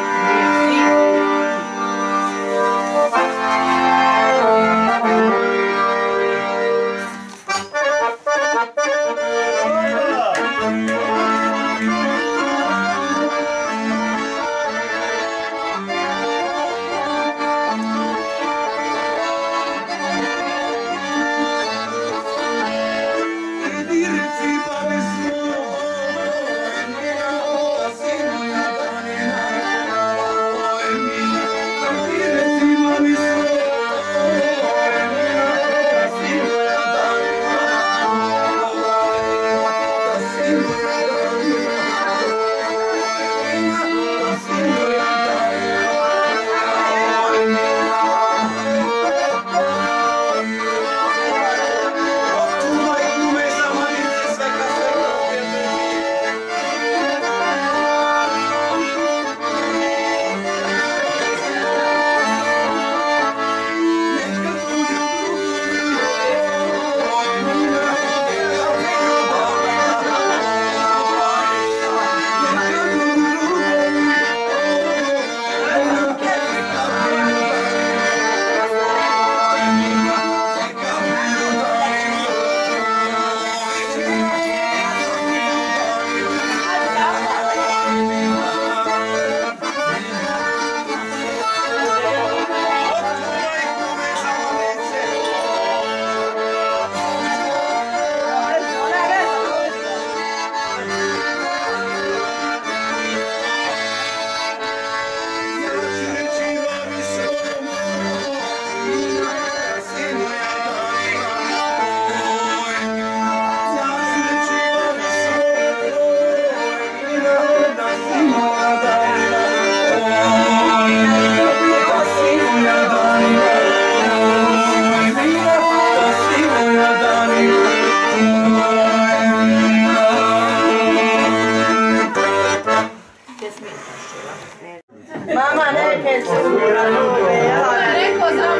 Mama, neke su ove, ja. Rekao za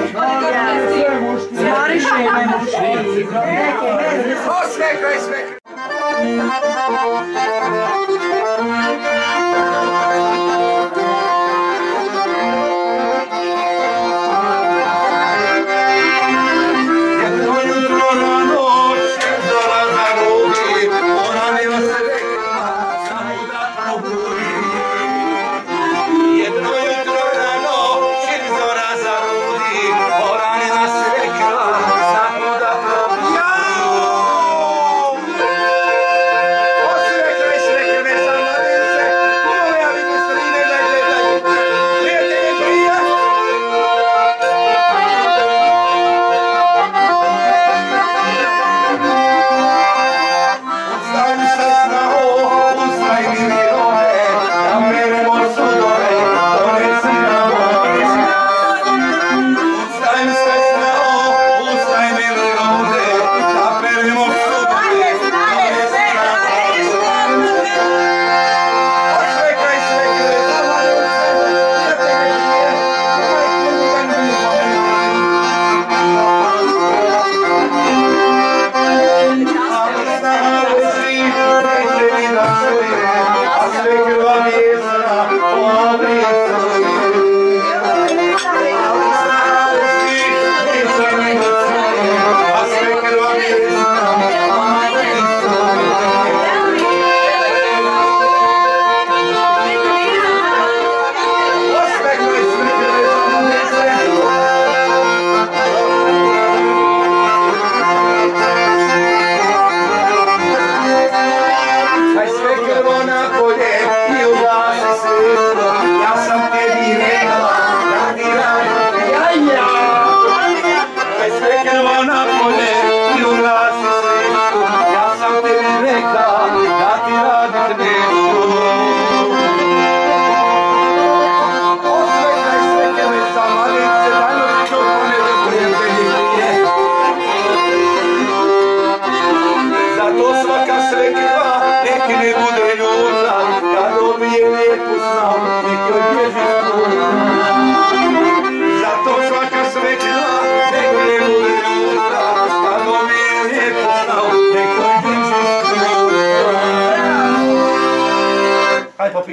muško, zvariše me muški. Neke, bez. O, sve kraj, sve kraj.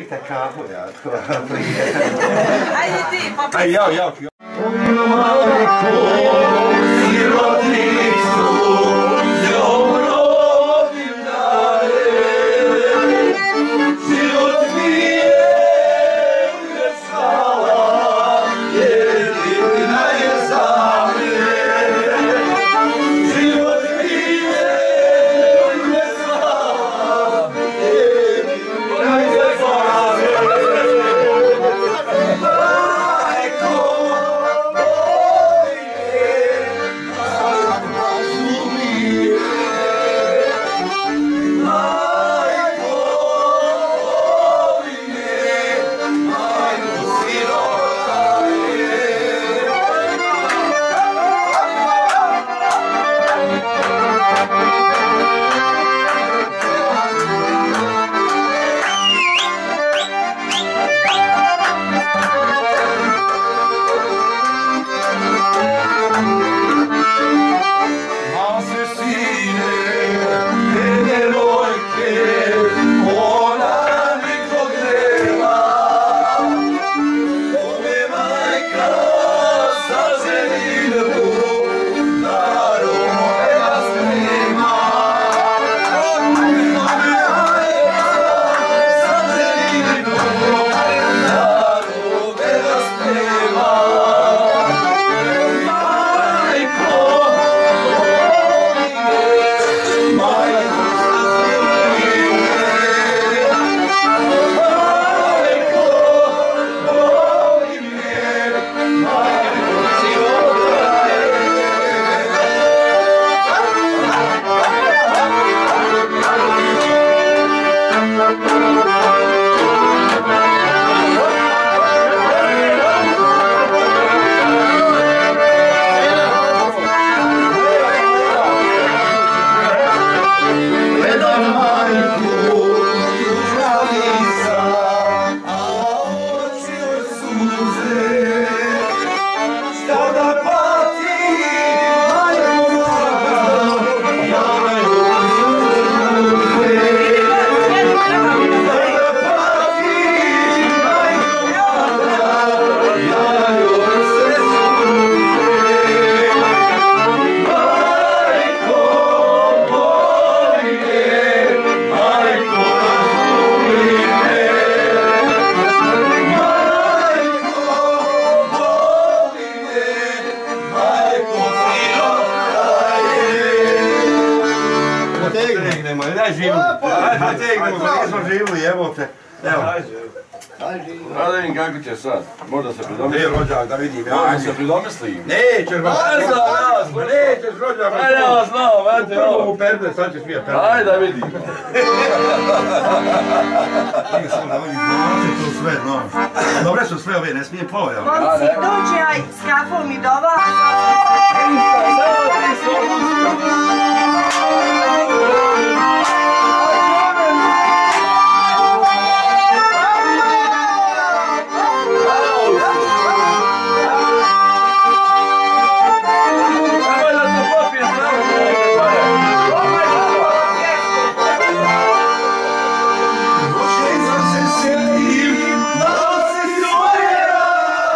pijte kafu, ja. Ajde ti, pa Aj, ja, ja ću. Da vidim kako će sad, možda se pridomislim. Ne, rođak, da vidim. Možda se pridomislim. Nećeš, ba. Ne znam, ja znam. Nećeš, rođak. Ajde, ja vas znam, vete. U prvom perde, sad ćeš vidjeti perde. Ajde da vidim. Ti sam da ovih zvonače, to sve, no. Dobre su sve ove, ne smije pojel. Momci, dođi, aj, s kafom i do vas.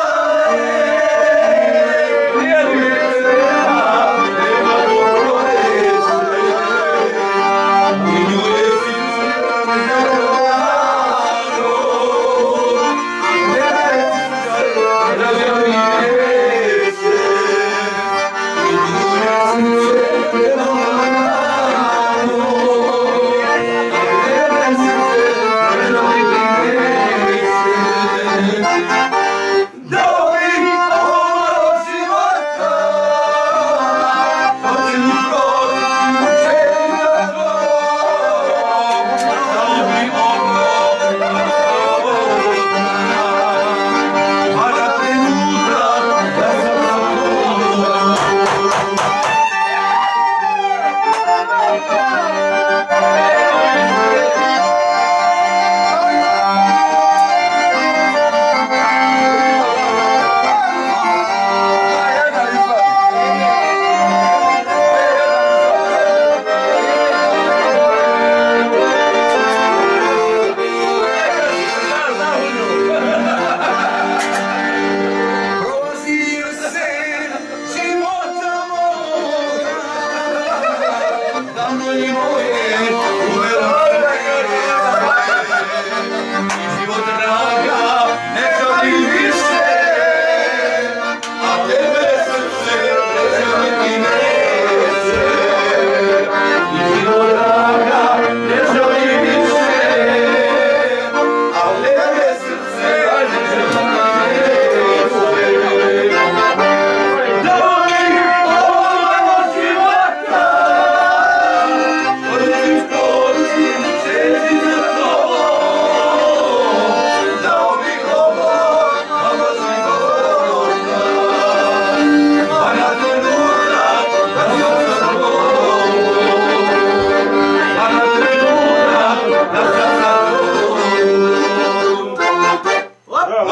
Yeah.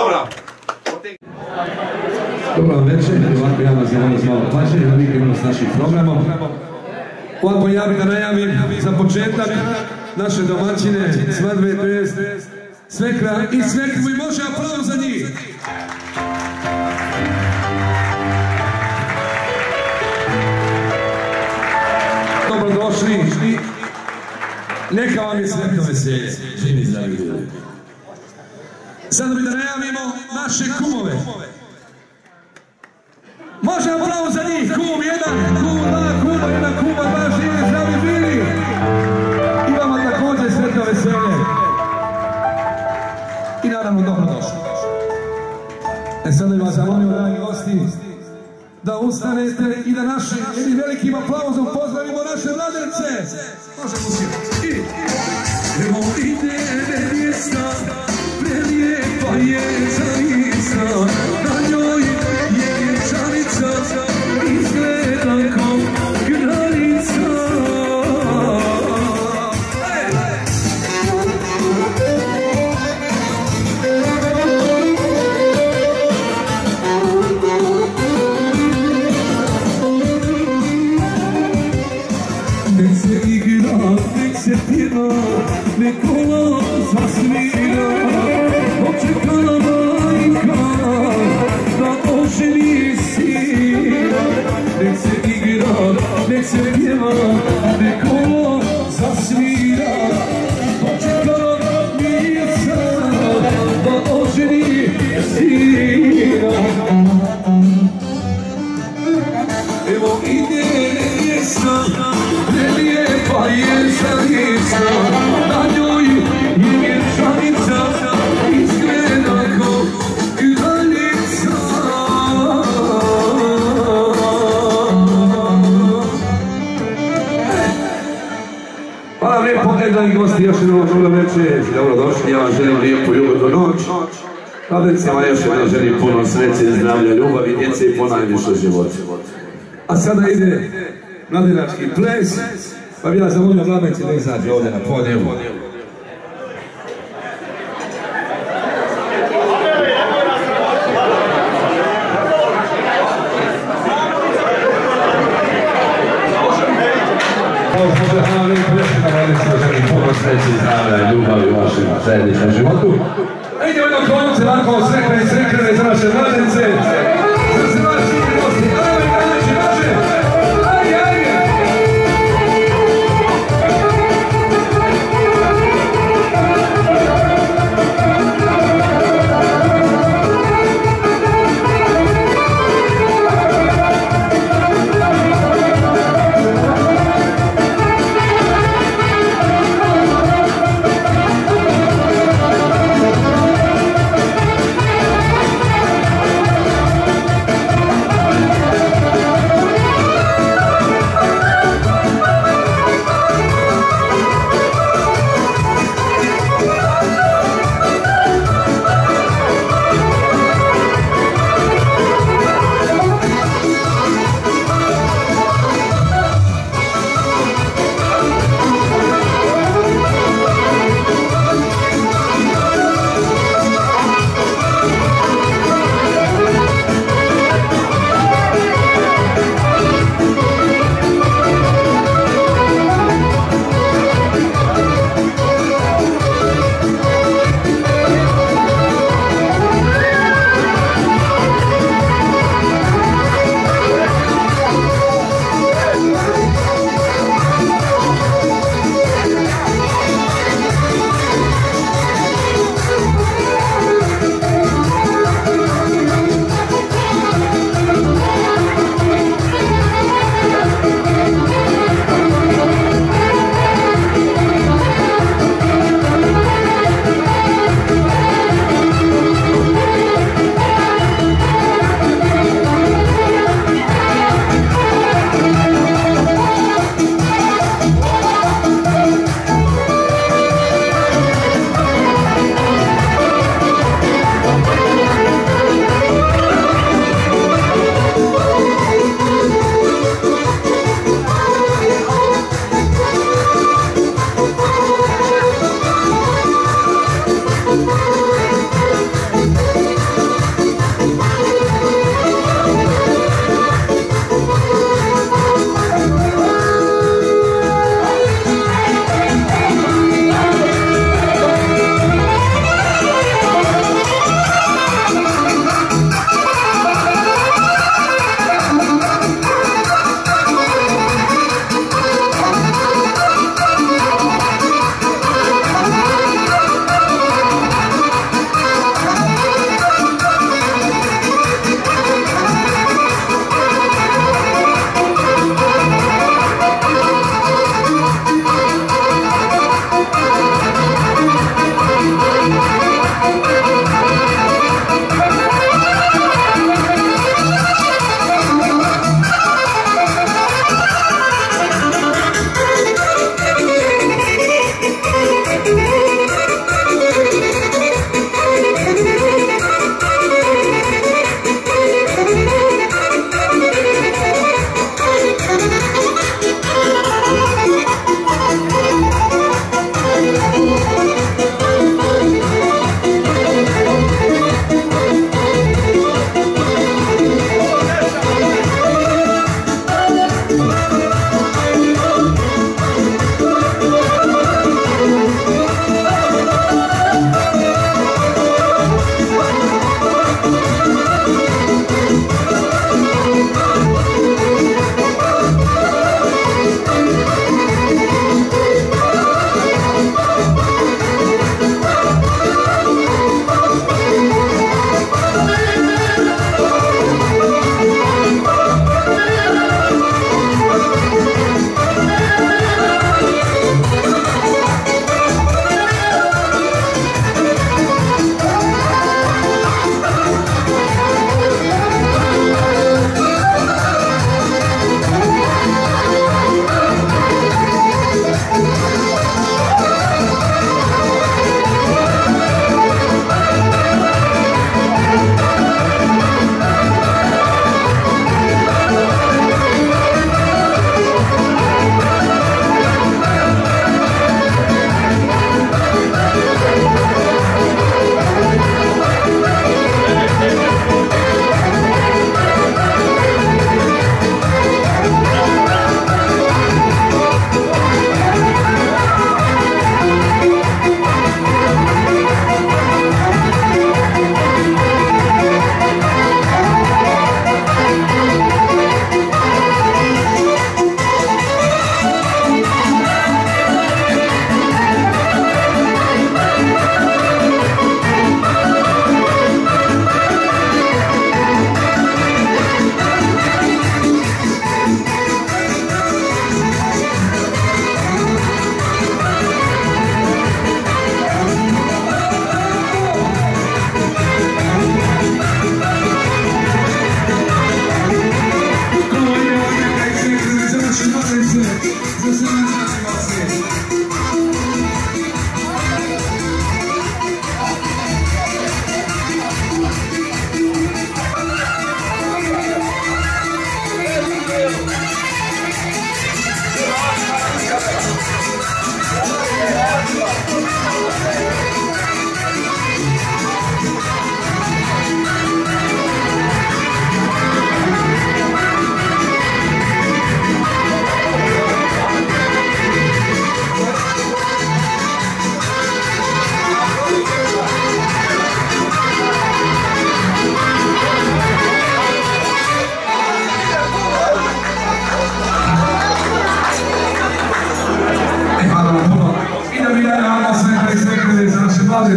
Dobra. Dobro vam večer, ovako ja vas molim s malo pažnje, da vidimo s našim programom. Ovako ja bih da najavim za početak naše domaćine, svadbe, to jest svekra i svekru i može aplauz za njih. Dobrodošli, neka vam je sretno veselje, živi zdravi ljudi. Sada bi da najavimo naše kumove. Može aplauz za njih, kum jedan, kum dva, kuma jedan, kuma dva, živi zdravi bili. I vama također sretno veselje. I naravno dobrodošli. E sada bih vas zamolio, dragi gosti, da ustanete i da našim jednim velikim aplauzom pozdravimo naše mladence. Možemo svirati. I evo ide nevjesta, prelijepa je zaista, na njoj je vjenčanica, izgleda kao kraljica. Nek se igra, nek se pjeva, nek kola zasvira, očekala majka da oženi sina. Nek se igra, nek se pjeva, nek kola zasvira, očekala majka da oženi sina. Evo ide nevjesta, prelijepa je zaista, na njoj je vjenčanica, izgleda kao kraljica. Hvala vam lijepo, dragi gosti, još jednom dobro večer, dobrodošli, ja vam želim lijepu ljubav do noć. Mladencima još jednom želim puno sreće, zdravlja, ljubavi, djece i ponajviše života. A sada ide mladenački ples, pa bi ja zamolio mladence da izađe ovdje na podijelu. Želim puno sreće, zdravlja i ljubavi u vašem zajedničkom životu. A idemo jedno konce, ovako srekne i srekrene za naše mladence. Za se vaši gosti, ajme, ajme, može! Ajde, ajde!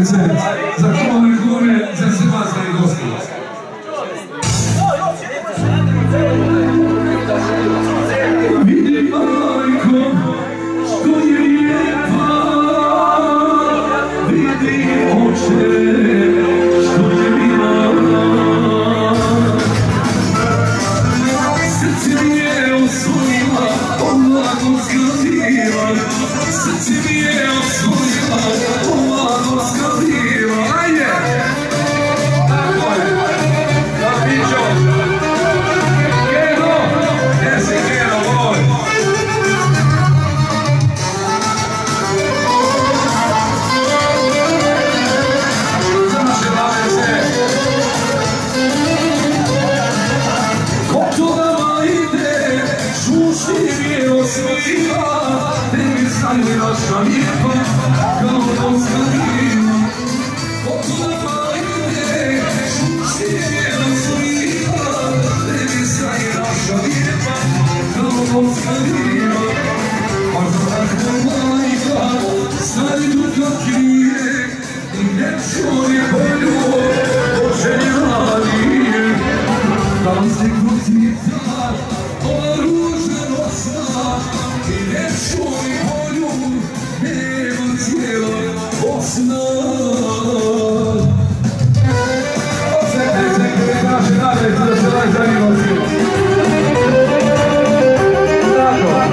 Vladerce, za komane kone, za Sebastian i gospoda. Vidi majko, što je lijepa, vidi oče, što je mila. Srce mi je osvojila, ovako skratila, srce mi je osvojila, ovako skratila. Ajde! Tako je! Da pićo! Keno! Gdje si Keno, moj? Za naše Vladerce! Ko to nama ide, šušti mi je osvojila, tebi stanje naša lijepa, kao polska diva. Ko to nama ide, šušti mi je osvojila, tebi stanje naša lijepa, kao polska diva. A zraka majka, stari duka krije, i neću je bolju, oženjela nije. Tam se krutica, ova ružna rosna, i neću je bolju, nema cijela Bosna. Odsjetne se koje naše Vladerce da se daj zanima sila. Tako.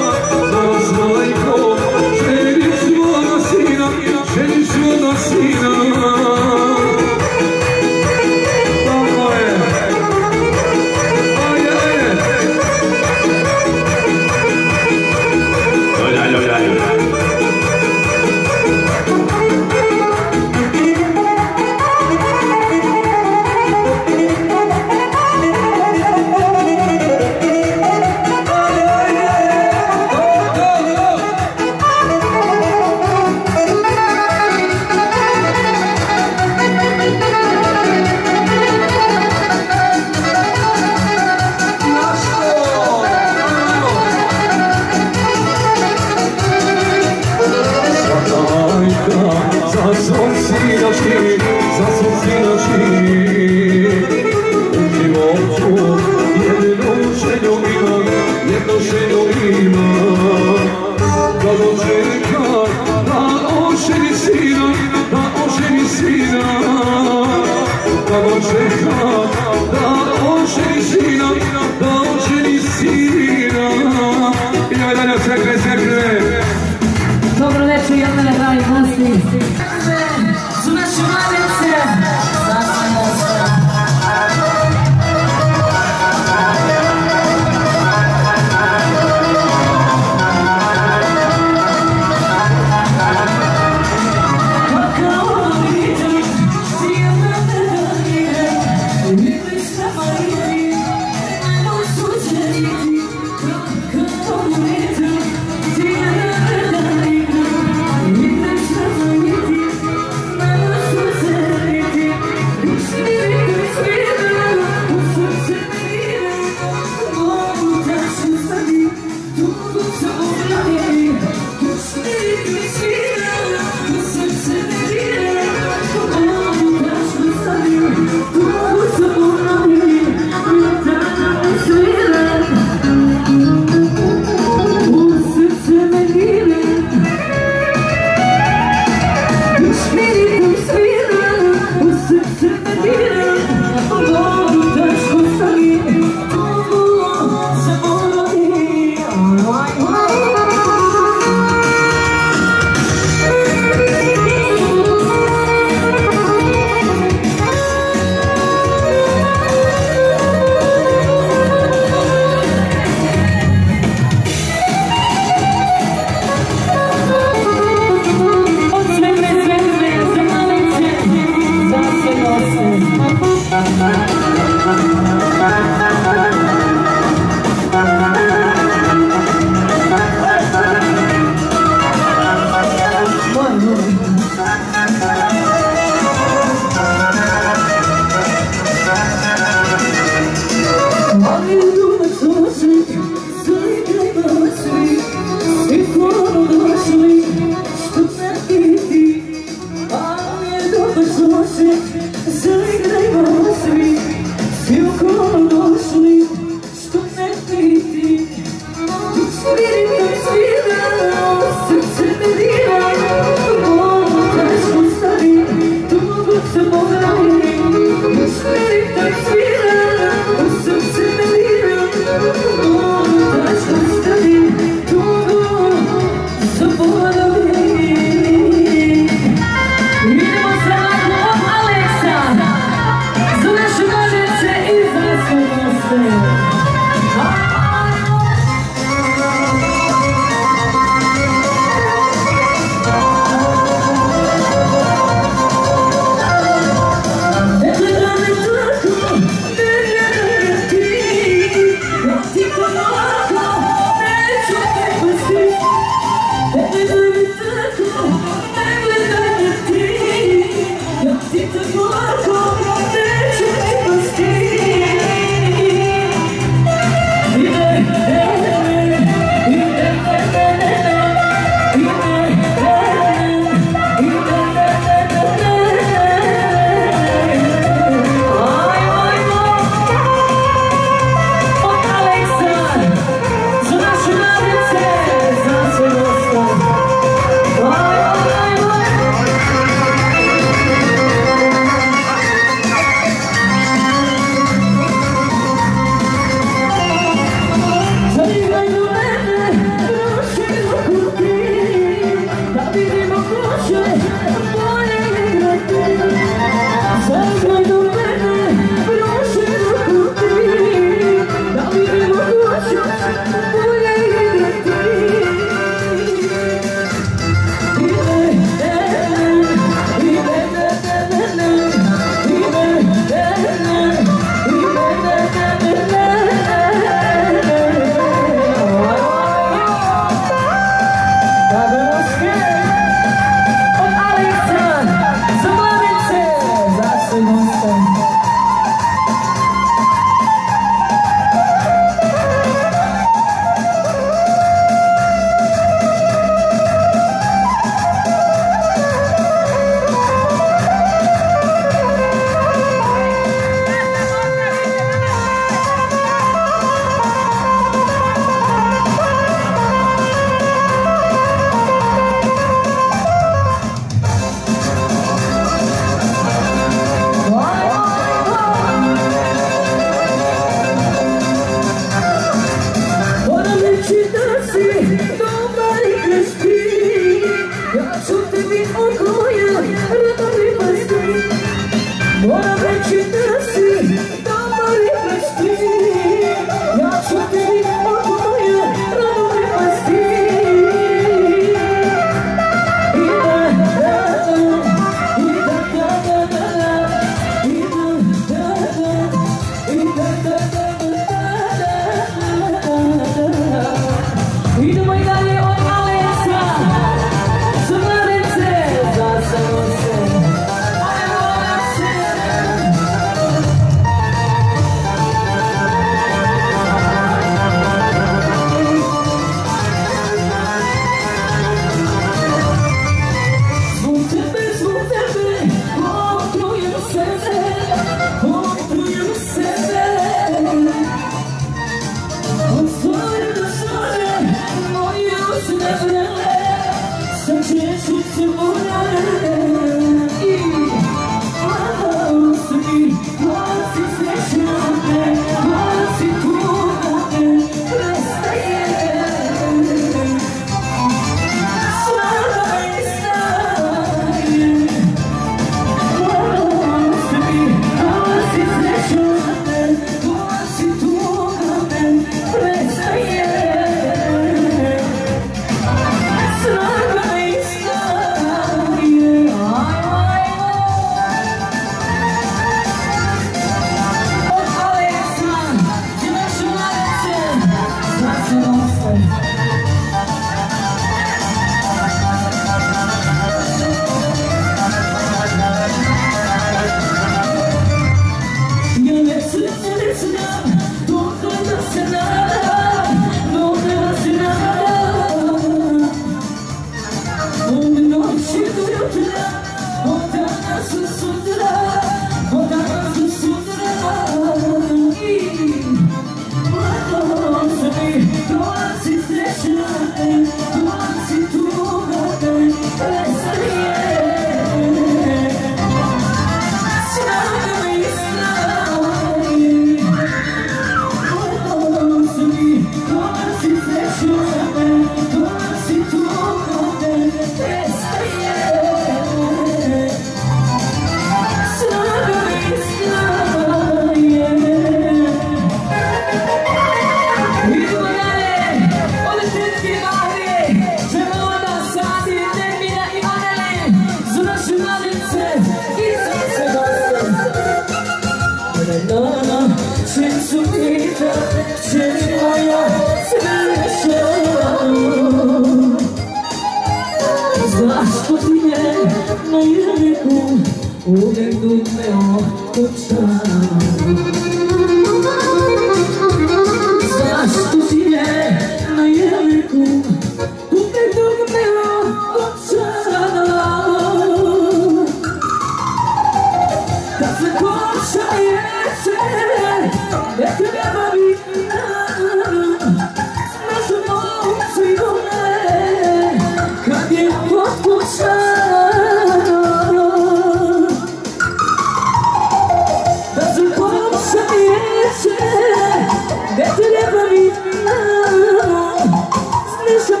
Deixa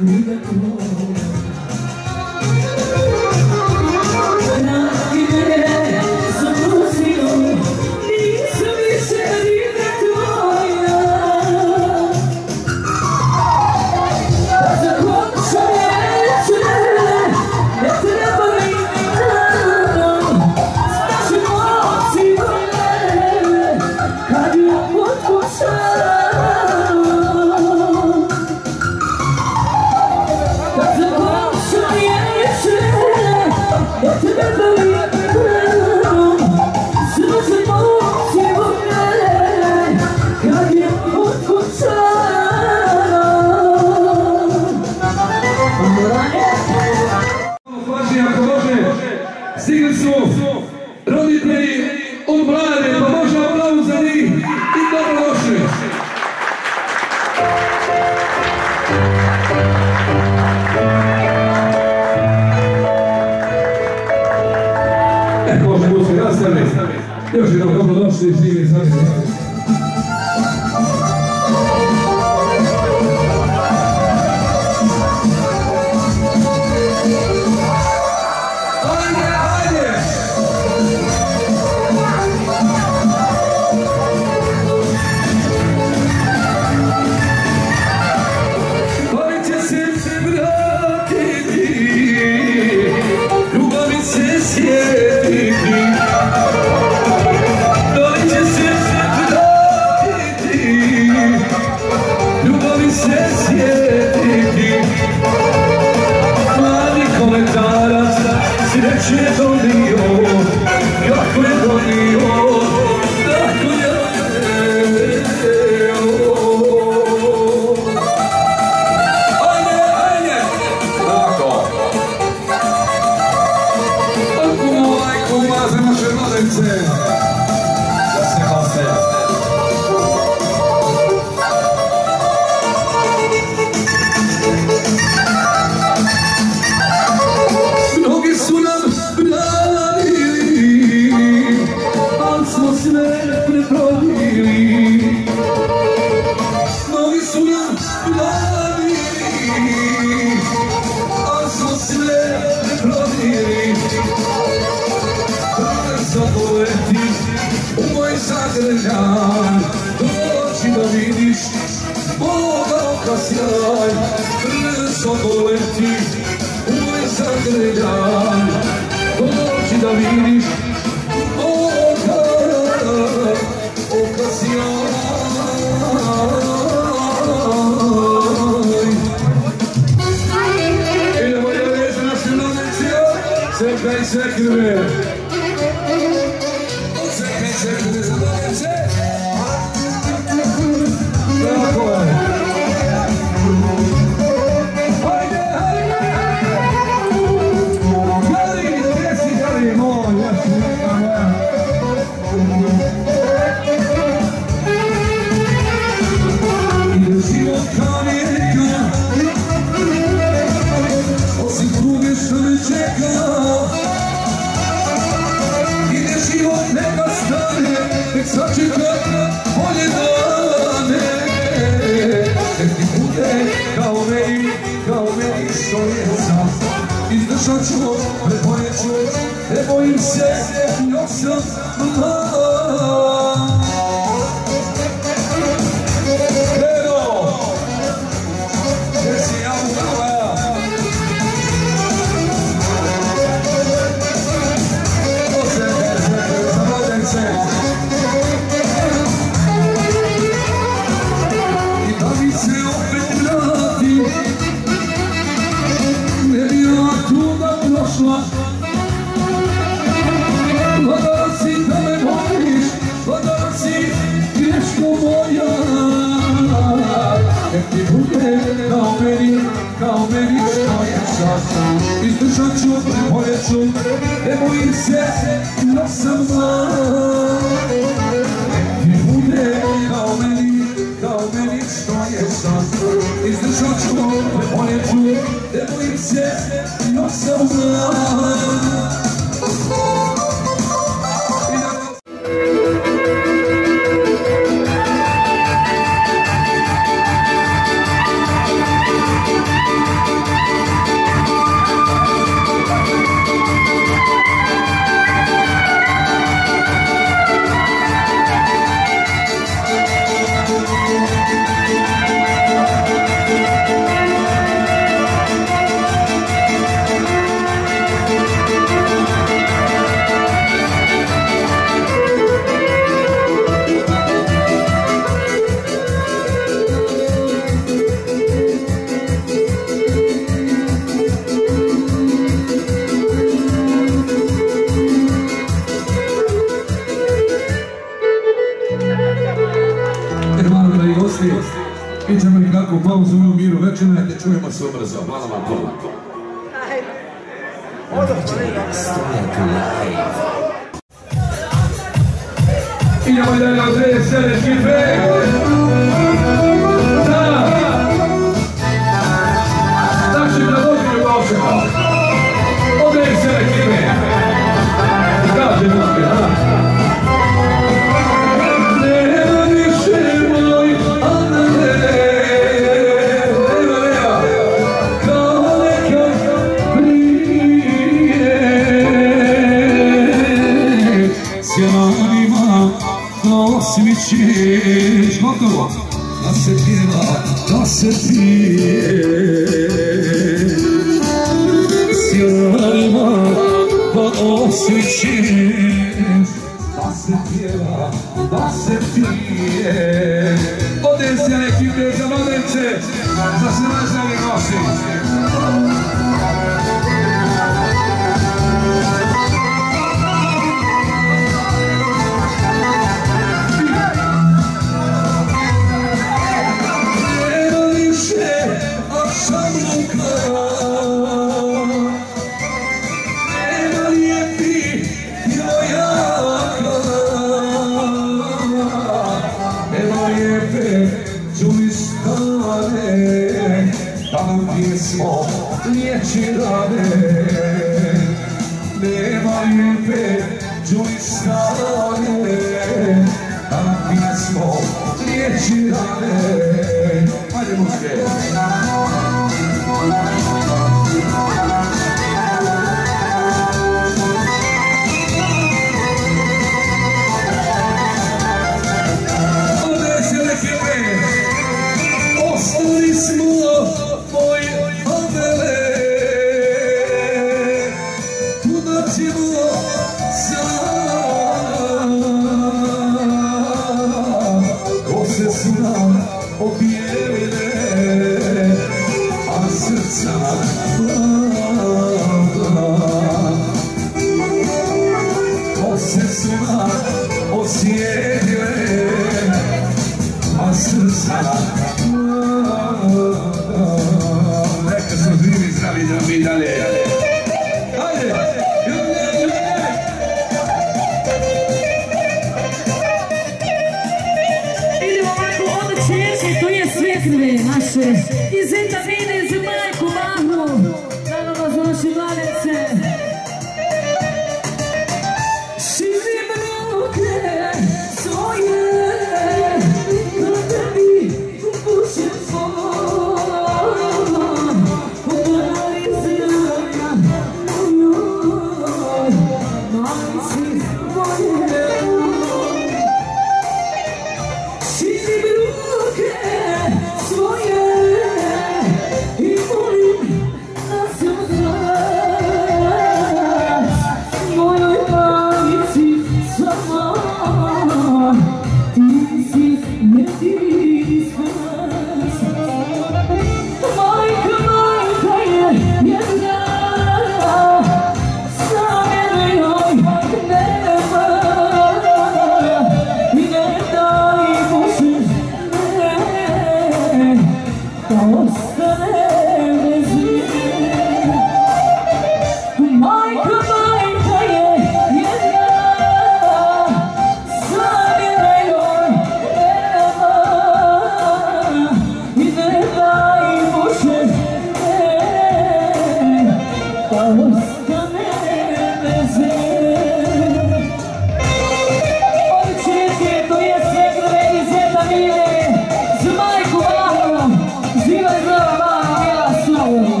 Stigli su roditelji od mlade, pa može aplauz za njih i dobrodošli. E, može muski nastavi. Još jednom dobrodošli i stigli sa njih. gosti. Iđemo i kratku pauzu u miru večera, te čujemo se ubrzo. Hvala vam puno. Idemo dalje na dve srednje ekipe. Našim predloženim gostima. Od dve srednje ekipe. Kaže muške, ha? Nema više moj Anane. Nema, nema. Kao nekad prije. Sjanima osvićeš. Gotovo. Da se pjeva, da se pije. Sjanima osvićeš. Da se pjeva, da se pije. Ode se ekipe za mladence, za sve nažali gosti. Nema više očaruka, nema lijepi djevojaka, nema lijepe čuli stare, tamo gdje smo liječi rane. Nema lijepe čuli stare, tamo gdje smo liječi rane. Hajde muške! Ostali smo moji odele, kuda ćemo sad, kose su nam objelile, a srca hlada, kose su nam osjetile, a srca neka smo živi, zdravi, da mi dalje. Hajde! Idemo ovako od čerke, to je svekrve naše. I zeta vide za majku Mahru. Naravno za naše mladence. Širim ruke svoje, da tebi pušim svoj.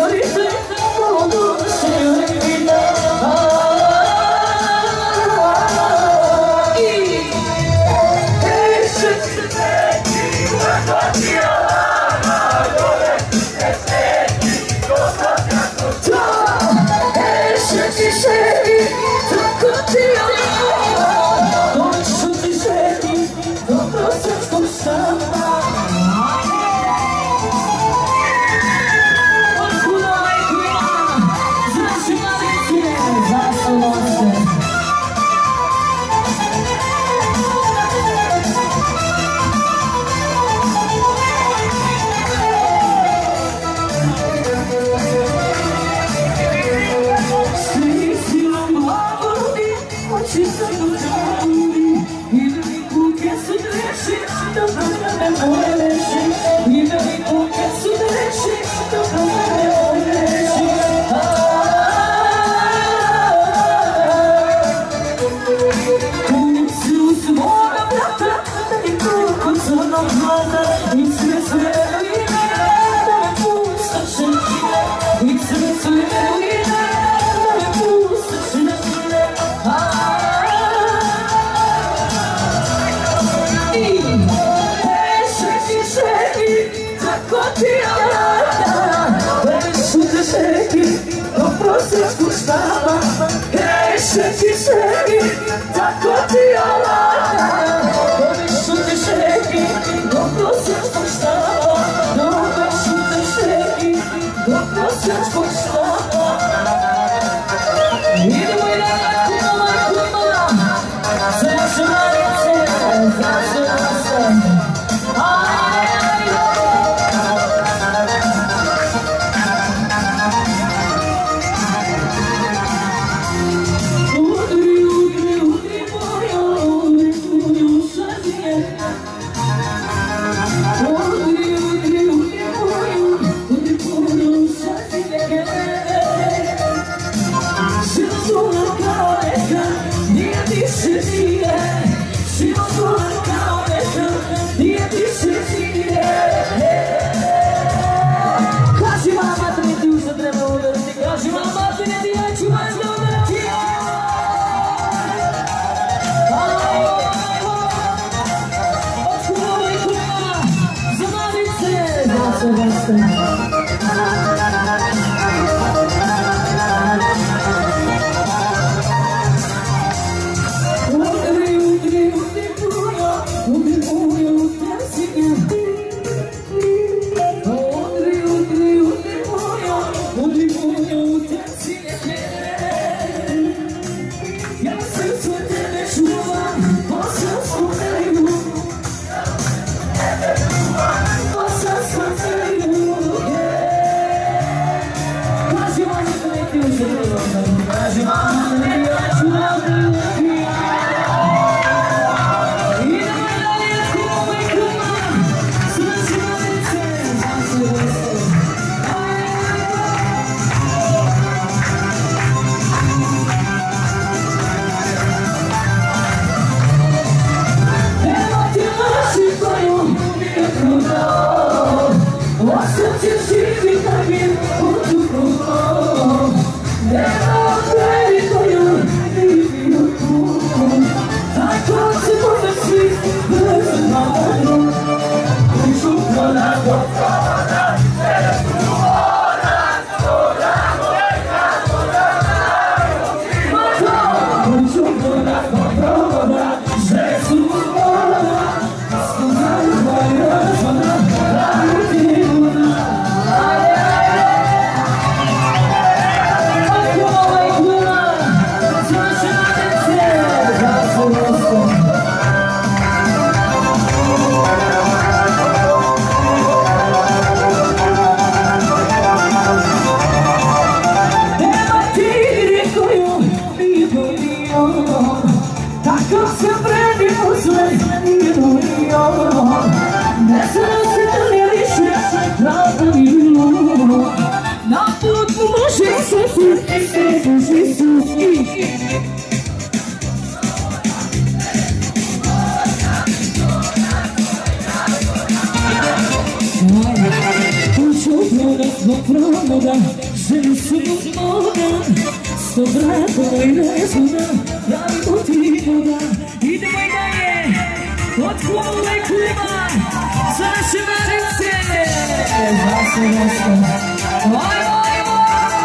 Govorite o duši vina. I teše sveti kako ti je lama, dole se sveti kako to. Teše ti šeri kako ti je lama, dole su ti šeri dobro srpskog sama. Šeći šeći, tako ti je lada. Dobi šuti šeći, dobro sječkog štaba. Dobi šuti šeći, dobro sječkog štaba. Idemo i na kuma, kuma. Sve naše malice, naše nase. ženi su moga, sto bratova i nezvoda, pravimo ti voda. Idemo i dalje, od kuma i kuma, za naše Marice, za se nosta. Ajmo, ajmo!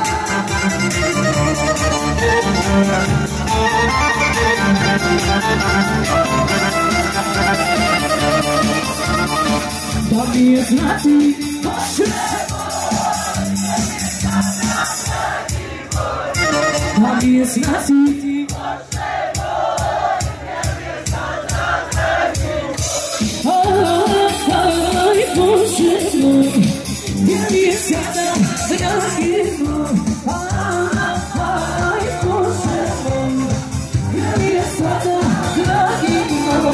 Da mi je znati pošrebo, da mi je znati pošrebo, aj pošrebo, gdje mi je sada dragimo, aj pošrebo, gdje mi je sada dragimo.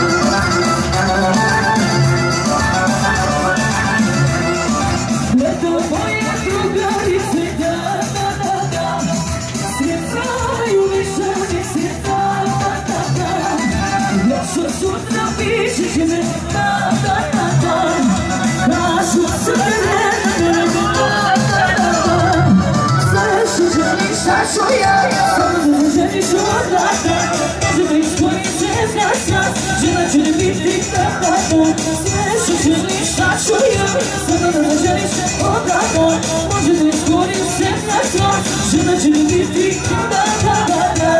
Let čuje, samo da zaželiš odavde, može da iskorice znatna, žena će ne biti kakva, sve što želiš da čuje, samo da zaželiš odavde, može da iskorice znatna, žena će ne biti kakva.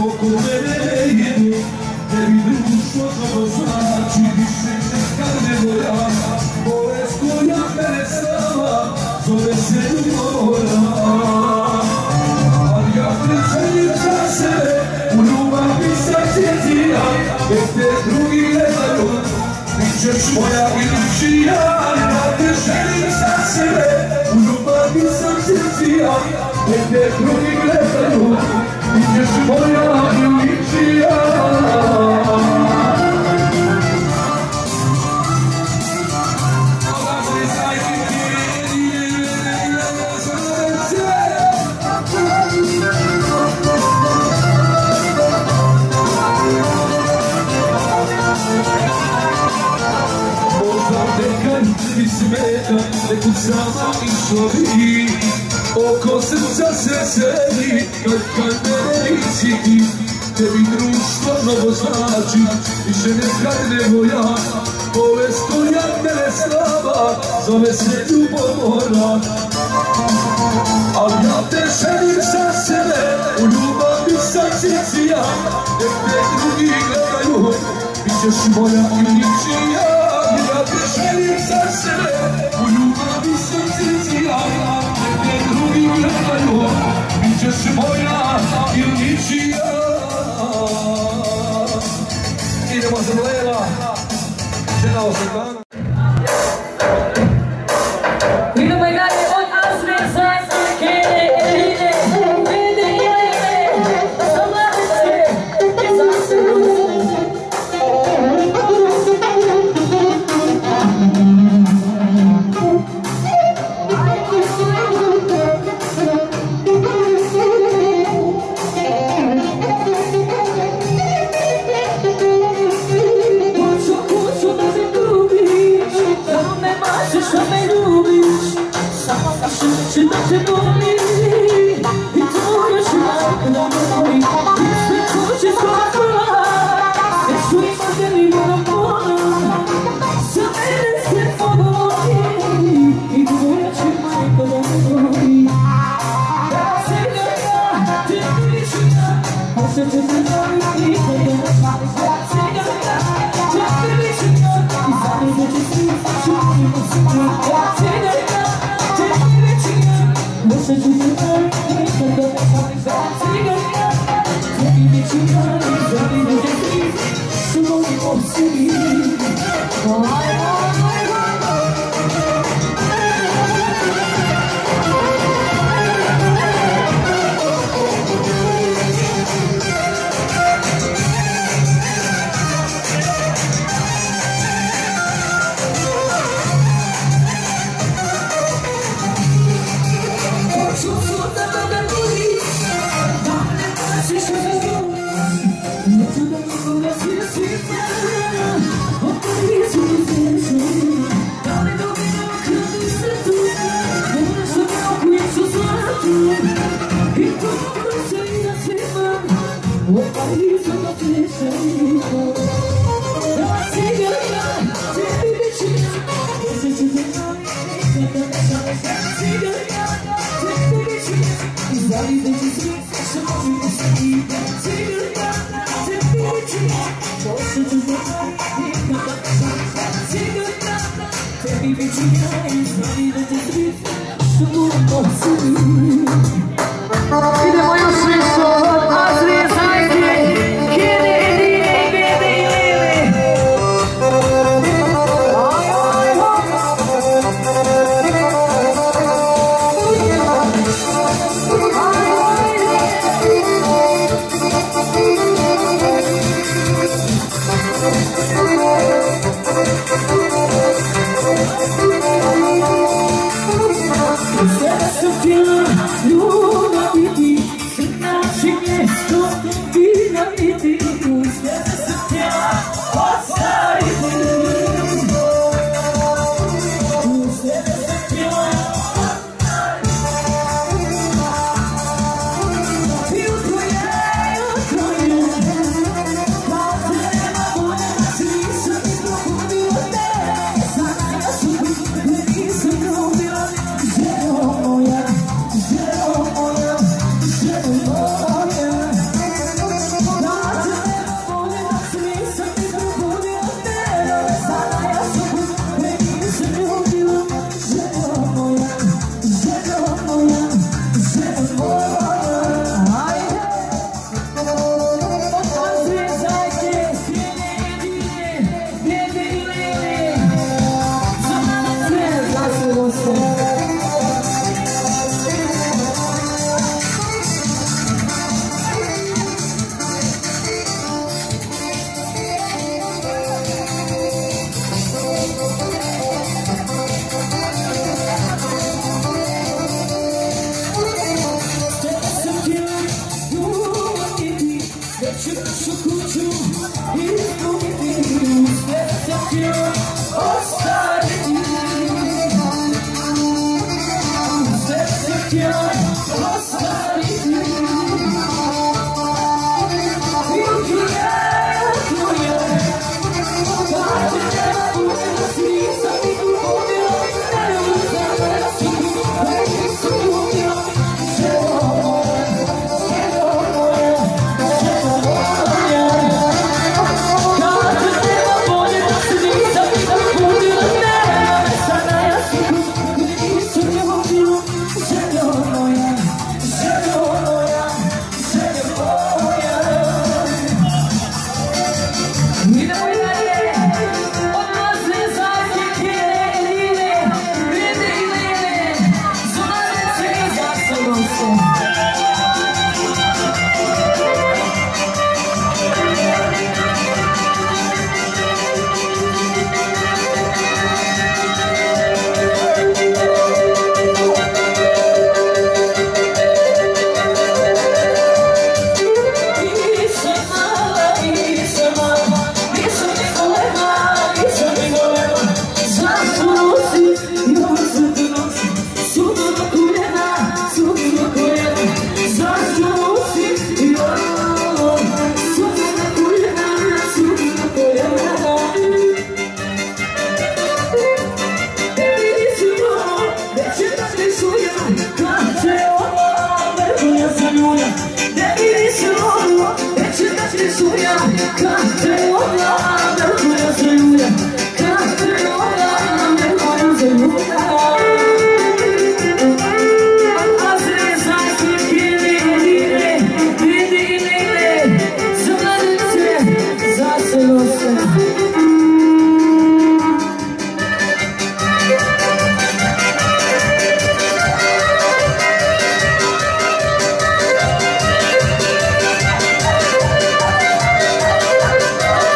Koliko mene jedu, tebi društvo to znači, više ne kad ne ćeš moja iluzija, ja te želim za sebe, u ljubavi sam srcija, gdje drugi gledaju, ti ćeš moja iluzija. Ti smeta, ne kucama i šovi, oko srca se sedi, kad kad me nisi ti, tebi društvo novo znači, više nekad nego ja, bolest koja mene slava, zove se ljubomora. Al ja te želim za sebe, u ljubavi sam srcija, nek te drugi gledaju, bit ćeš moja iluzija. Ja te želim za sebe, u ljubavi sam srcija, nek te drugi gledaju, bit ćeš moja iluzija. Idemo za Lela, žena Osakana. Idemo i dalje od Azre Zajce, Kene, Eline, Ede, Jelene, za mladice i za srce. Što me ljubiš, samo da šeće da te boli, i to još uvijek da me boli, i sve kuće skoro, sve što imate mi monopola, za mene sve poboli, i tvoja će majka da me boli. Da se ga ja, te pišu ja, možda će se dobiti nikada, da se ga ja, te pišu ja, i za mene će svi čuti. Ja te da ja, te pišu ja, možda će se dobiti nikada, da se ga ja, te pišu ja, i za mene će svi čuti. Idemo još nešto od Azrije Zajke, Kene, Edine i Bede. Thank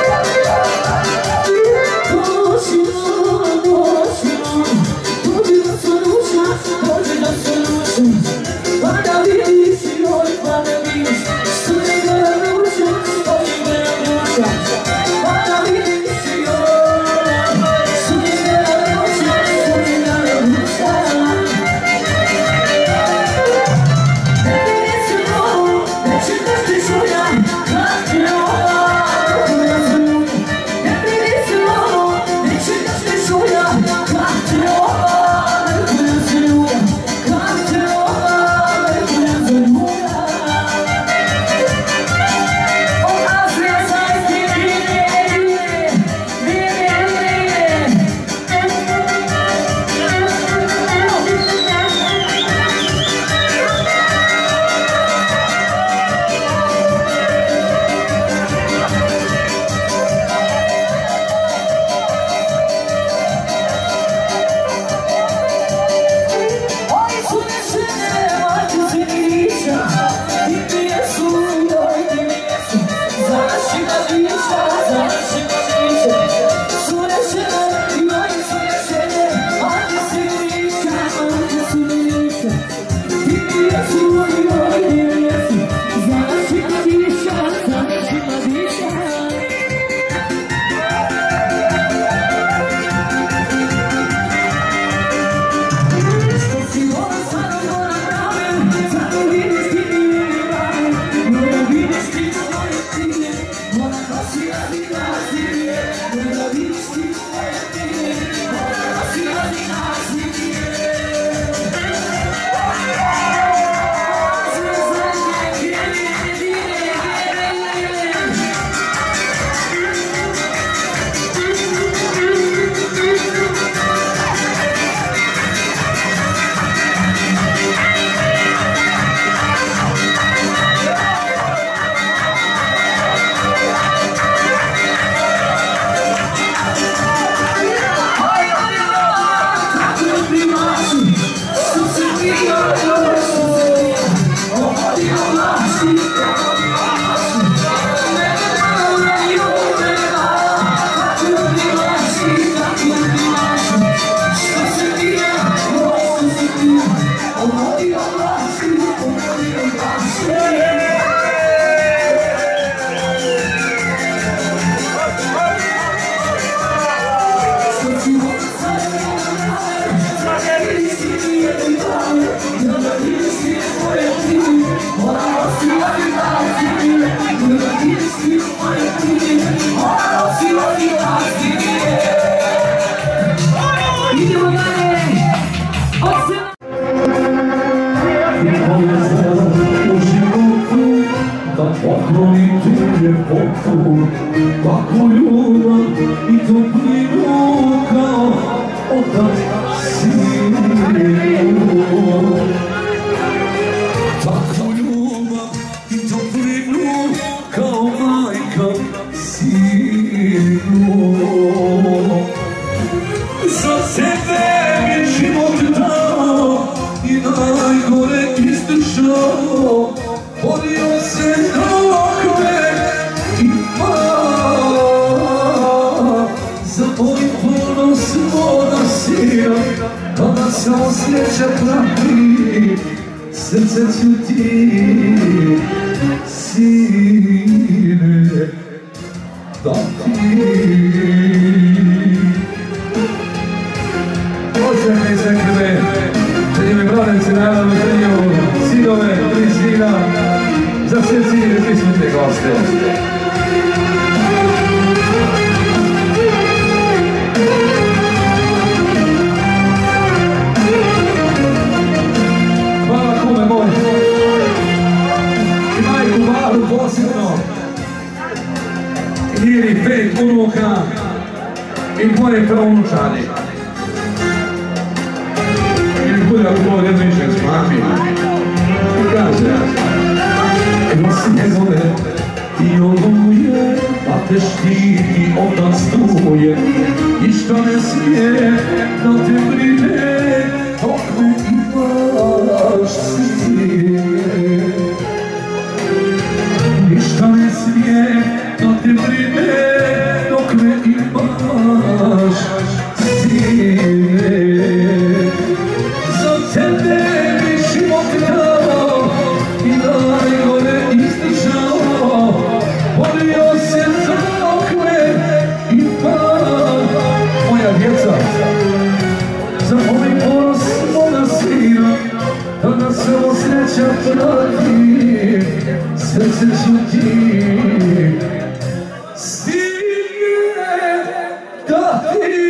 zakloni tu ljepotu, takvu ljubav i toplinu kao otac sinu. Takvu ljubav i toplinu kao majka sinu. Za tebe mi život dao i najgore izdržao, borio se dokle ima. Za moj ponos moga sina, kada se osjeća prati, srce ću ti, sine, dati. Osjekaj se krve, kad ime Mladence najavno trenio sinove, tri sina, za sve sine prisutne goste. Hvala kume moj, i majku Maru posebno, i njenih pet unuka, i moje praunučane. Bude u ovoj jednu išem smati i kaže kroz snegove i oluje, pa te štiti otac tvoj i što ne smije da te brine dok me imaš sine. Ništa ne smije da te brine dok me imaš sine. Tebe mi život dao i najgore izdržao, borio se dokle ima. Moja djeca, za moj ponos moga sina, kada se osjeća prati, srce ću ti, sine, dati.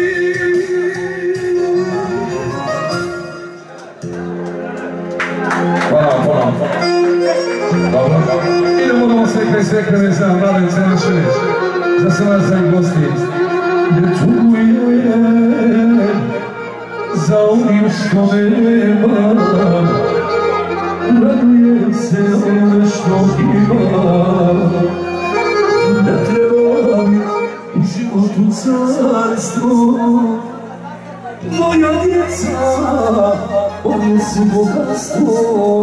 Hvala, hvala. Dobro. Idemo na osvekle i svekrene za Mladence naše, za sve vas za gosti. Ne tuguje za onim što nema, raduje se ono što ima. Ne treba mi u životu carstvo, moja djeca, oni su bogatstvo.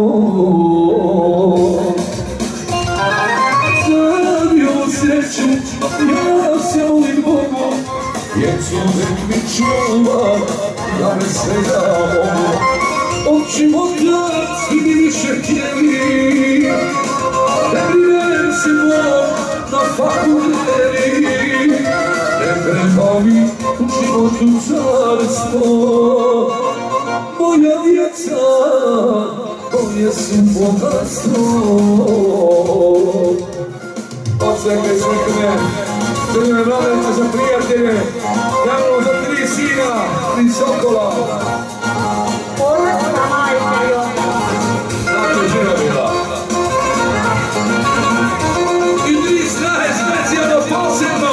Zavio sreću, ja se volim Bogu, jer čovjek mi čuva, ja me svega mogu. Od života svi mi više htjeli, ne brinem se Bog na fakulteri, ne treba mi u životu carstvo. Moja djeca, koje su bogatstvo. Osvekle i svekne, crvene Mladence za prijatelje, javno za tri sina, tri sokola. Ponosna majka Jovana. Zato je žena bila. I tri snahe specijalno posebno.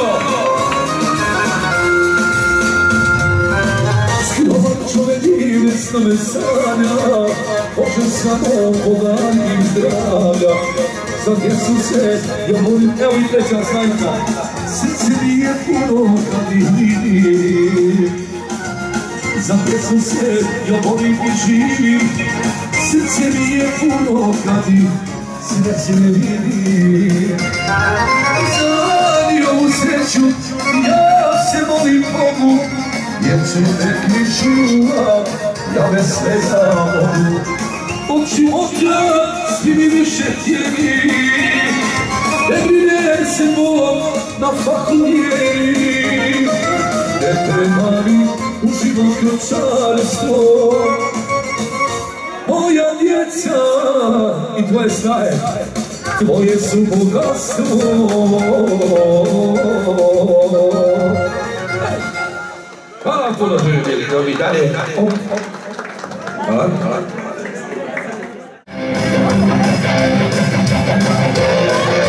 Čove divne snove sanja, Bože samo podaj im zdravlja. Za djecu se ja volim, evo i treća snajka, srce mi je puno kad ih vidim. Za djecu se ja volim i živim, srce mi je puno kad ih srce ne vidim. Za njihovu sreću ja se molim Bogu, jer čovjek mi čuva, ja bez svega mogu. Od života svi mi više htjeli, ne brine se Bog na fakulteri, ne treba mi u životu carstvo. Moja djeca i tvoje snaje, tvoje su bogatstvo. Hvala puno, živjeli, dobi dalje. Hvala, hvala.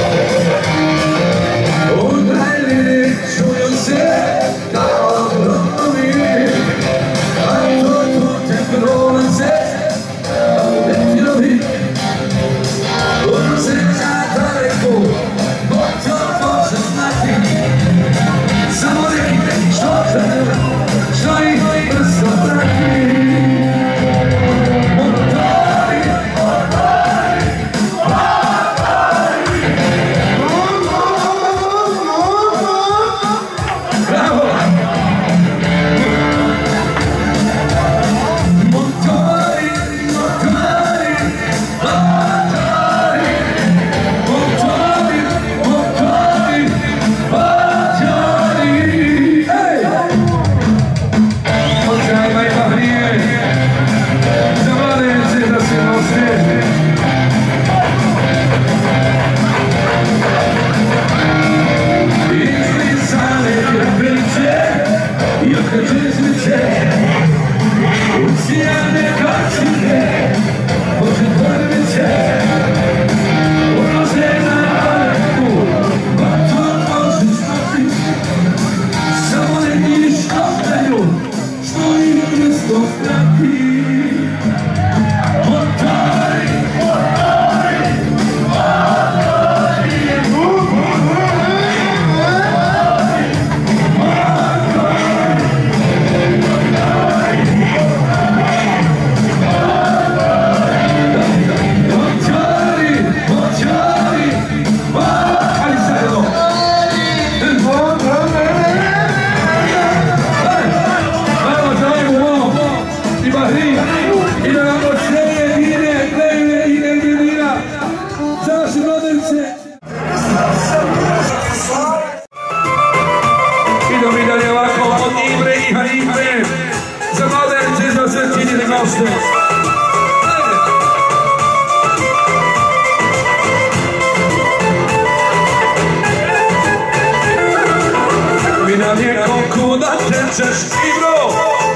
ćeš igro,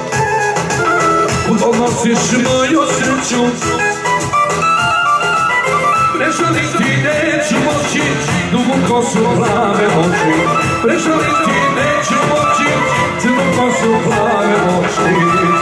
kud odnosiš moju sreću. Prežaliti neću moći, duboko su plave oči. Prežaliti neću moći, duboko su plave oči.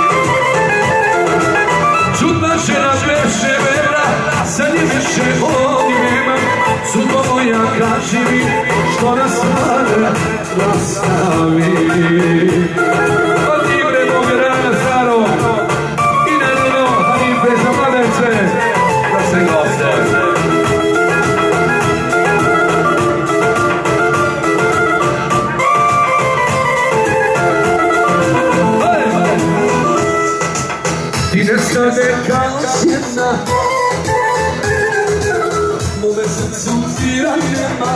Čudna žena veše vera, sad je više ovdje nema. Sudbo moja kaži mi, što nas sada nastavi. Od Ibre Mogirana staro, i naravno Hanife za mladence, da se goste. Ti nestane kao sjena, mome srcu tira nema.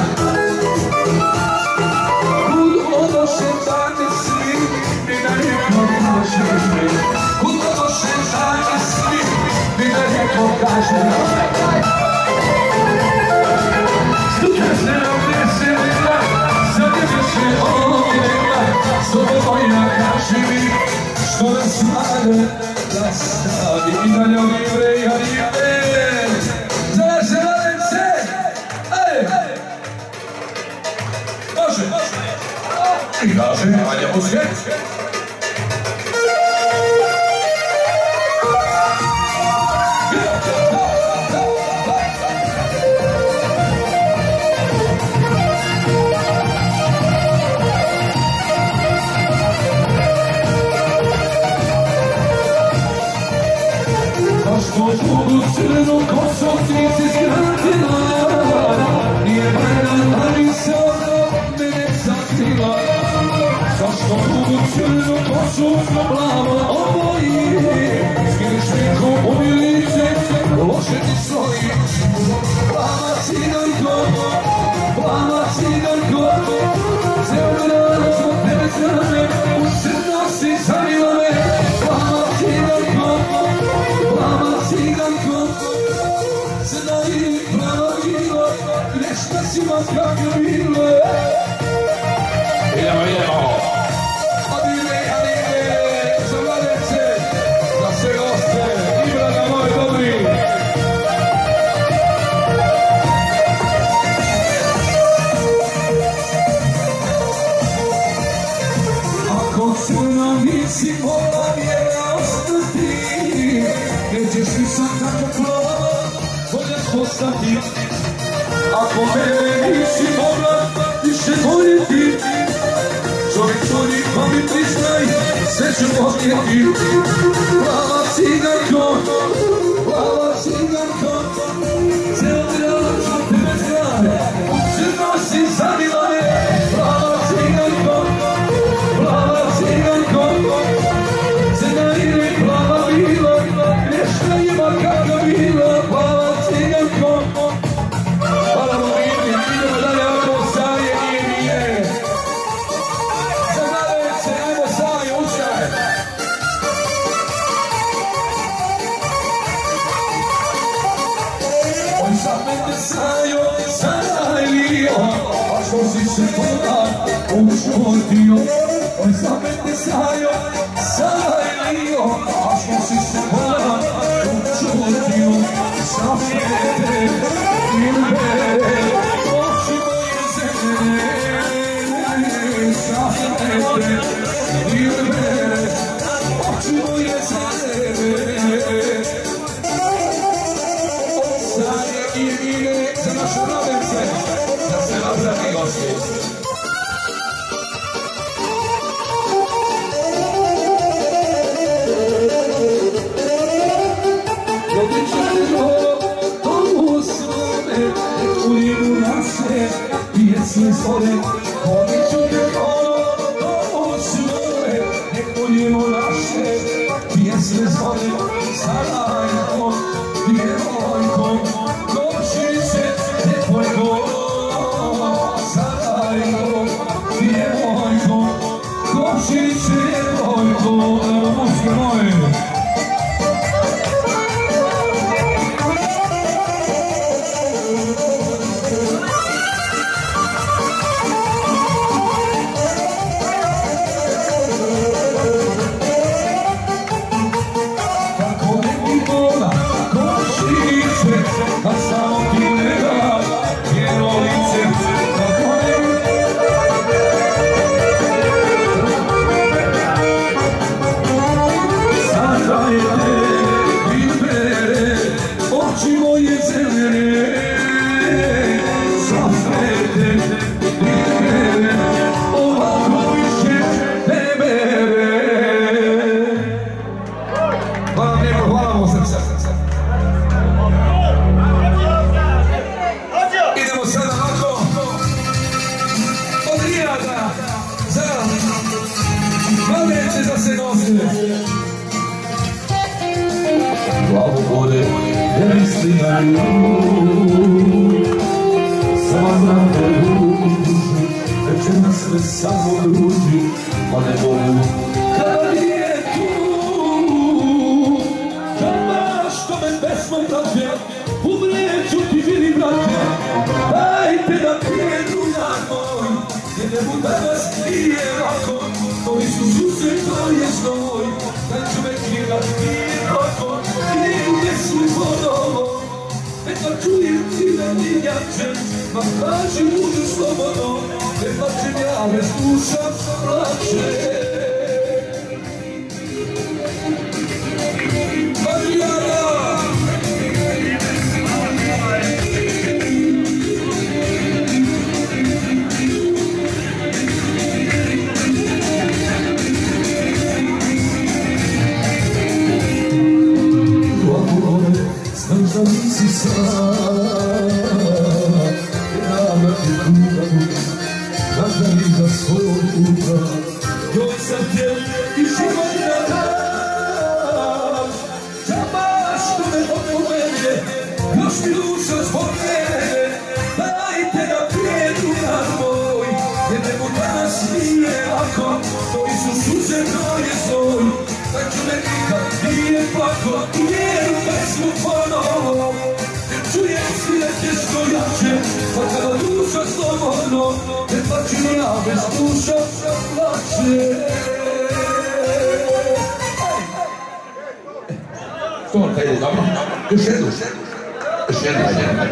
Kud odoše dane svi, mi na neko kaže mi. Kud odoše dane svi, mi na neko kaže mi. Stuka se nam veselila, sad je više ovdje nema. Sobo moja kaže mi, što nas mlade nastavi. I dalje od Ibre i Hanife, za naše mladence. Ej! Može! I kaže, ajde u svijet. Zašto mogu crnu kosu ti si skratila, nije valjda da mi se ono mene sakrila. Zašto mogu crnu kosu plavo oboji, skiriš neko u lice, loše ti stoji. Plava ciganko, plava ciganko, ceo grad zbog tebe traže, u crno si zavila me. Plava ciganko, plava ciganko, crna ili plava bilo, greška si ma kako bilo. Idemo, idemo. Od Ibre i Hanife, za mladence, za sve goste, Ibrana moj dobri. Ako crna nisi mogla vjera ostati, nećeš mi sad tako plava, bolje postati. Ako mene nisi mogla više voljeti, čovjek čovjek pa mi priznaj, sve ću podnijeti. Plava ciganko, plava ciganko, ceo grad zbog tebe zna, u crno si zavila me. Plava ciganko, plava ciganko, crna ili plava bila, greška ima kako bila. Plava ciganko, hvala mu Ibre, idemo dalje ako Saje nije nije. Za mladence, ajmo Saje, ustaje. Oj za mene Sajo, Sarajlio, a što si se toga uškotio. Oj za mene Sajo, Sarajlio, a što si se toga uškotio. Za mene Ibre, oči moje zemlje, za mene Ibre, oči moje zemlje. Saje i Ibre za naše mladence, za sve vas dragi gosti. Pjesme zvone, podiću te ono svoje, nek voljimo naše. Pjesme zvone, Sarajko, djevojko, dođi se, djevojko. Sarajko, djevojko, dođi se, djevojko. Evo muške moje. znaju. Samo znam da je duži, da će nas sve samo druži, pa ne mogu kada nije tu. Džaba što me pesmom prate, umrijeću ti vidi brate, dajte da prije drugar moj, jer ne mu danas nije lako, moji su suze, to je znoj, da čovek njega nije lako, nije u pesmi ponovo, neka čujem cive minjače, ma kaži mužu slobodno, ne plaćem ja, ne slušam plače. Marijana! Znam da nisi sam, rana ti kuda buda, znaš da mi za svoj puta, joj sam te i život na dan. Džaba što me opomene, još mi duša zbog mene, dajte da prije drugar moj, jer nemo danas nije lako, moji su suze, to je znoj, da čovek nikad nije plako, jer u pesmu ponovo, ne čujem svire teško jače, pa kada duša slobodno, ne plaćim ja bez duša plače. Tonka ide dobro, još jednu, još jednu, još jednu.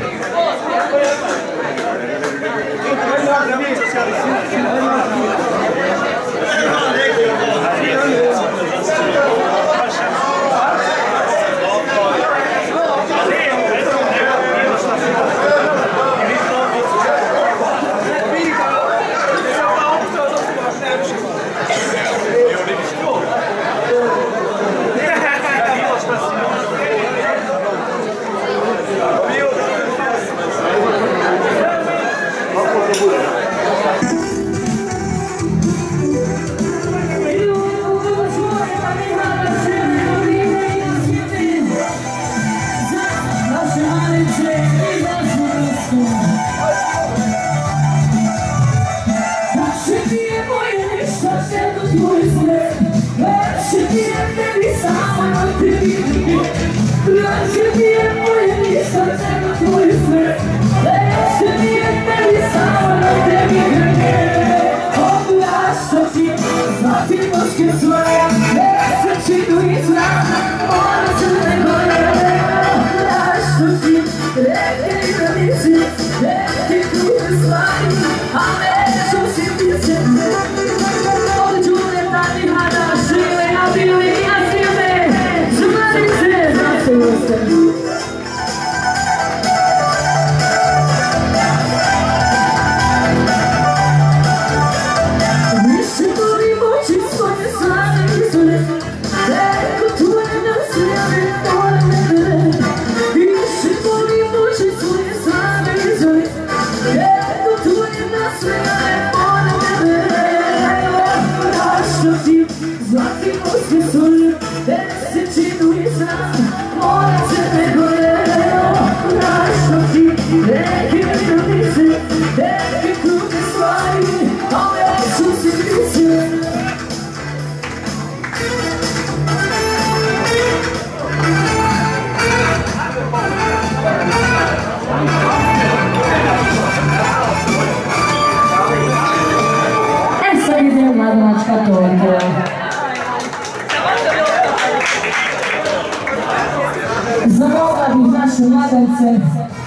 Zamolila bih naše mladence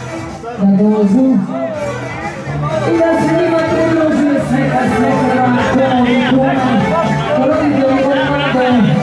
da dođu i da se njima pridružuje sveka sveka vam i kuna, roditelji omlade.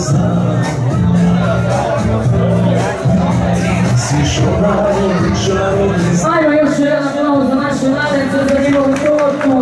Ajmo još jedan aplauz za naše mladence za njihovu tortu.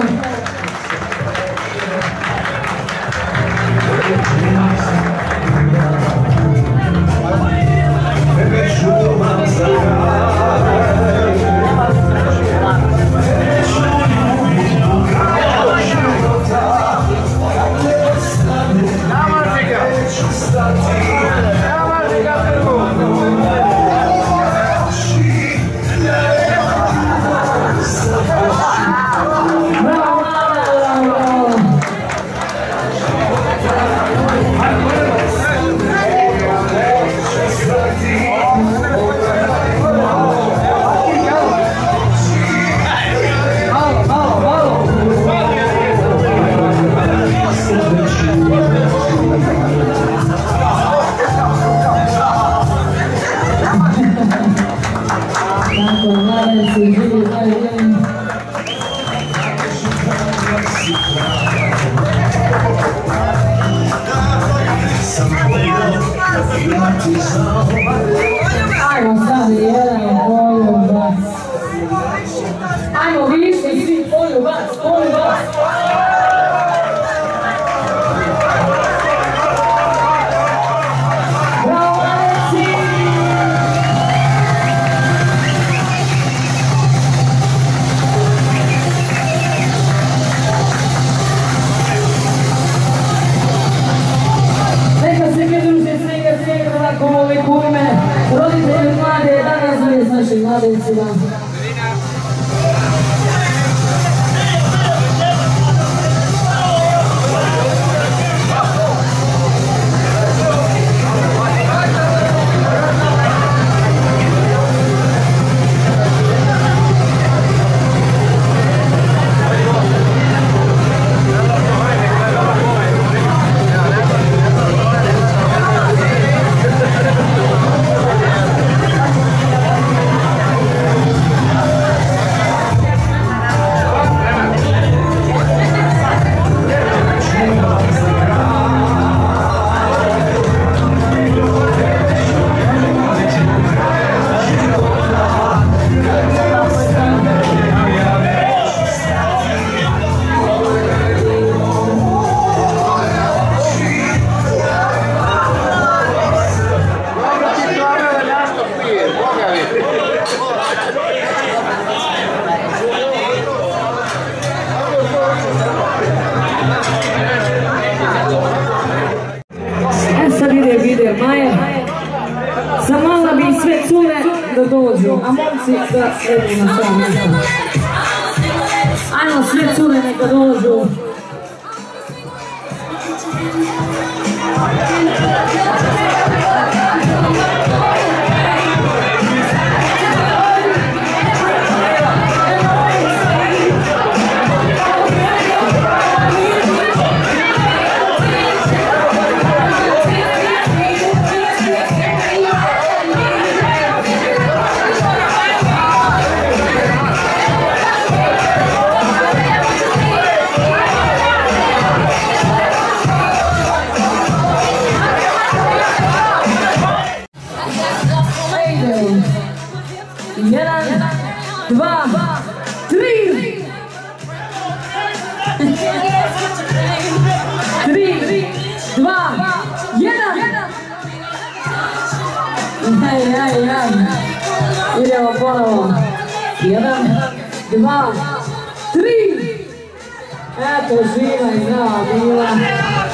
Ajmo sad jedan poljubac. Ajmo više svi poljubac, poljubac. Bravo, Aleci! Neka se pridruže svega svega tako ove kurme, roditelji mlade, da razvije s našim mladencima. Zamala bi sve cure da dođu, a momci da sledu na sam mjesto. Ajmo sve cure neka dođu. Jedan, dva, tri! Tri, dva, jedan! Aj, aj, aj! Idemo ponovo. Jedan, dva, tri! Eto, živa i zdrava bila.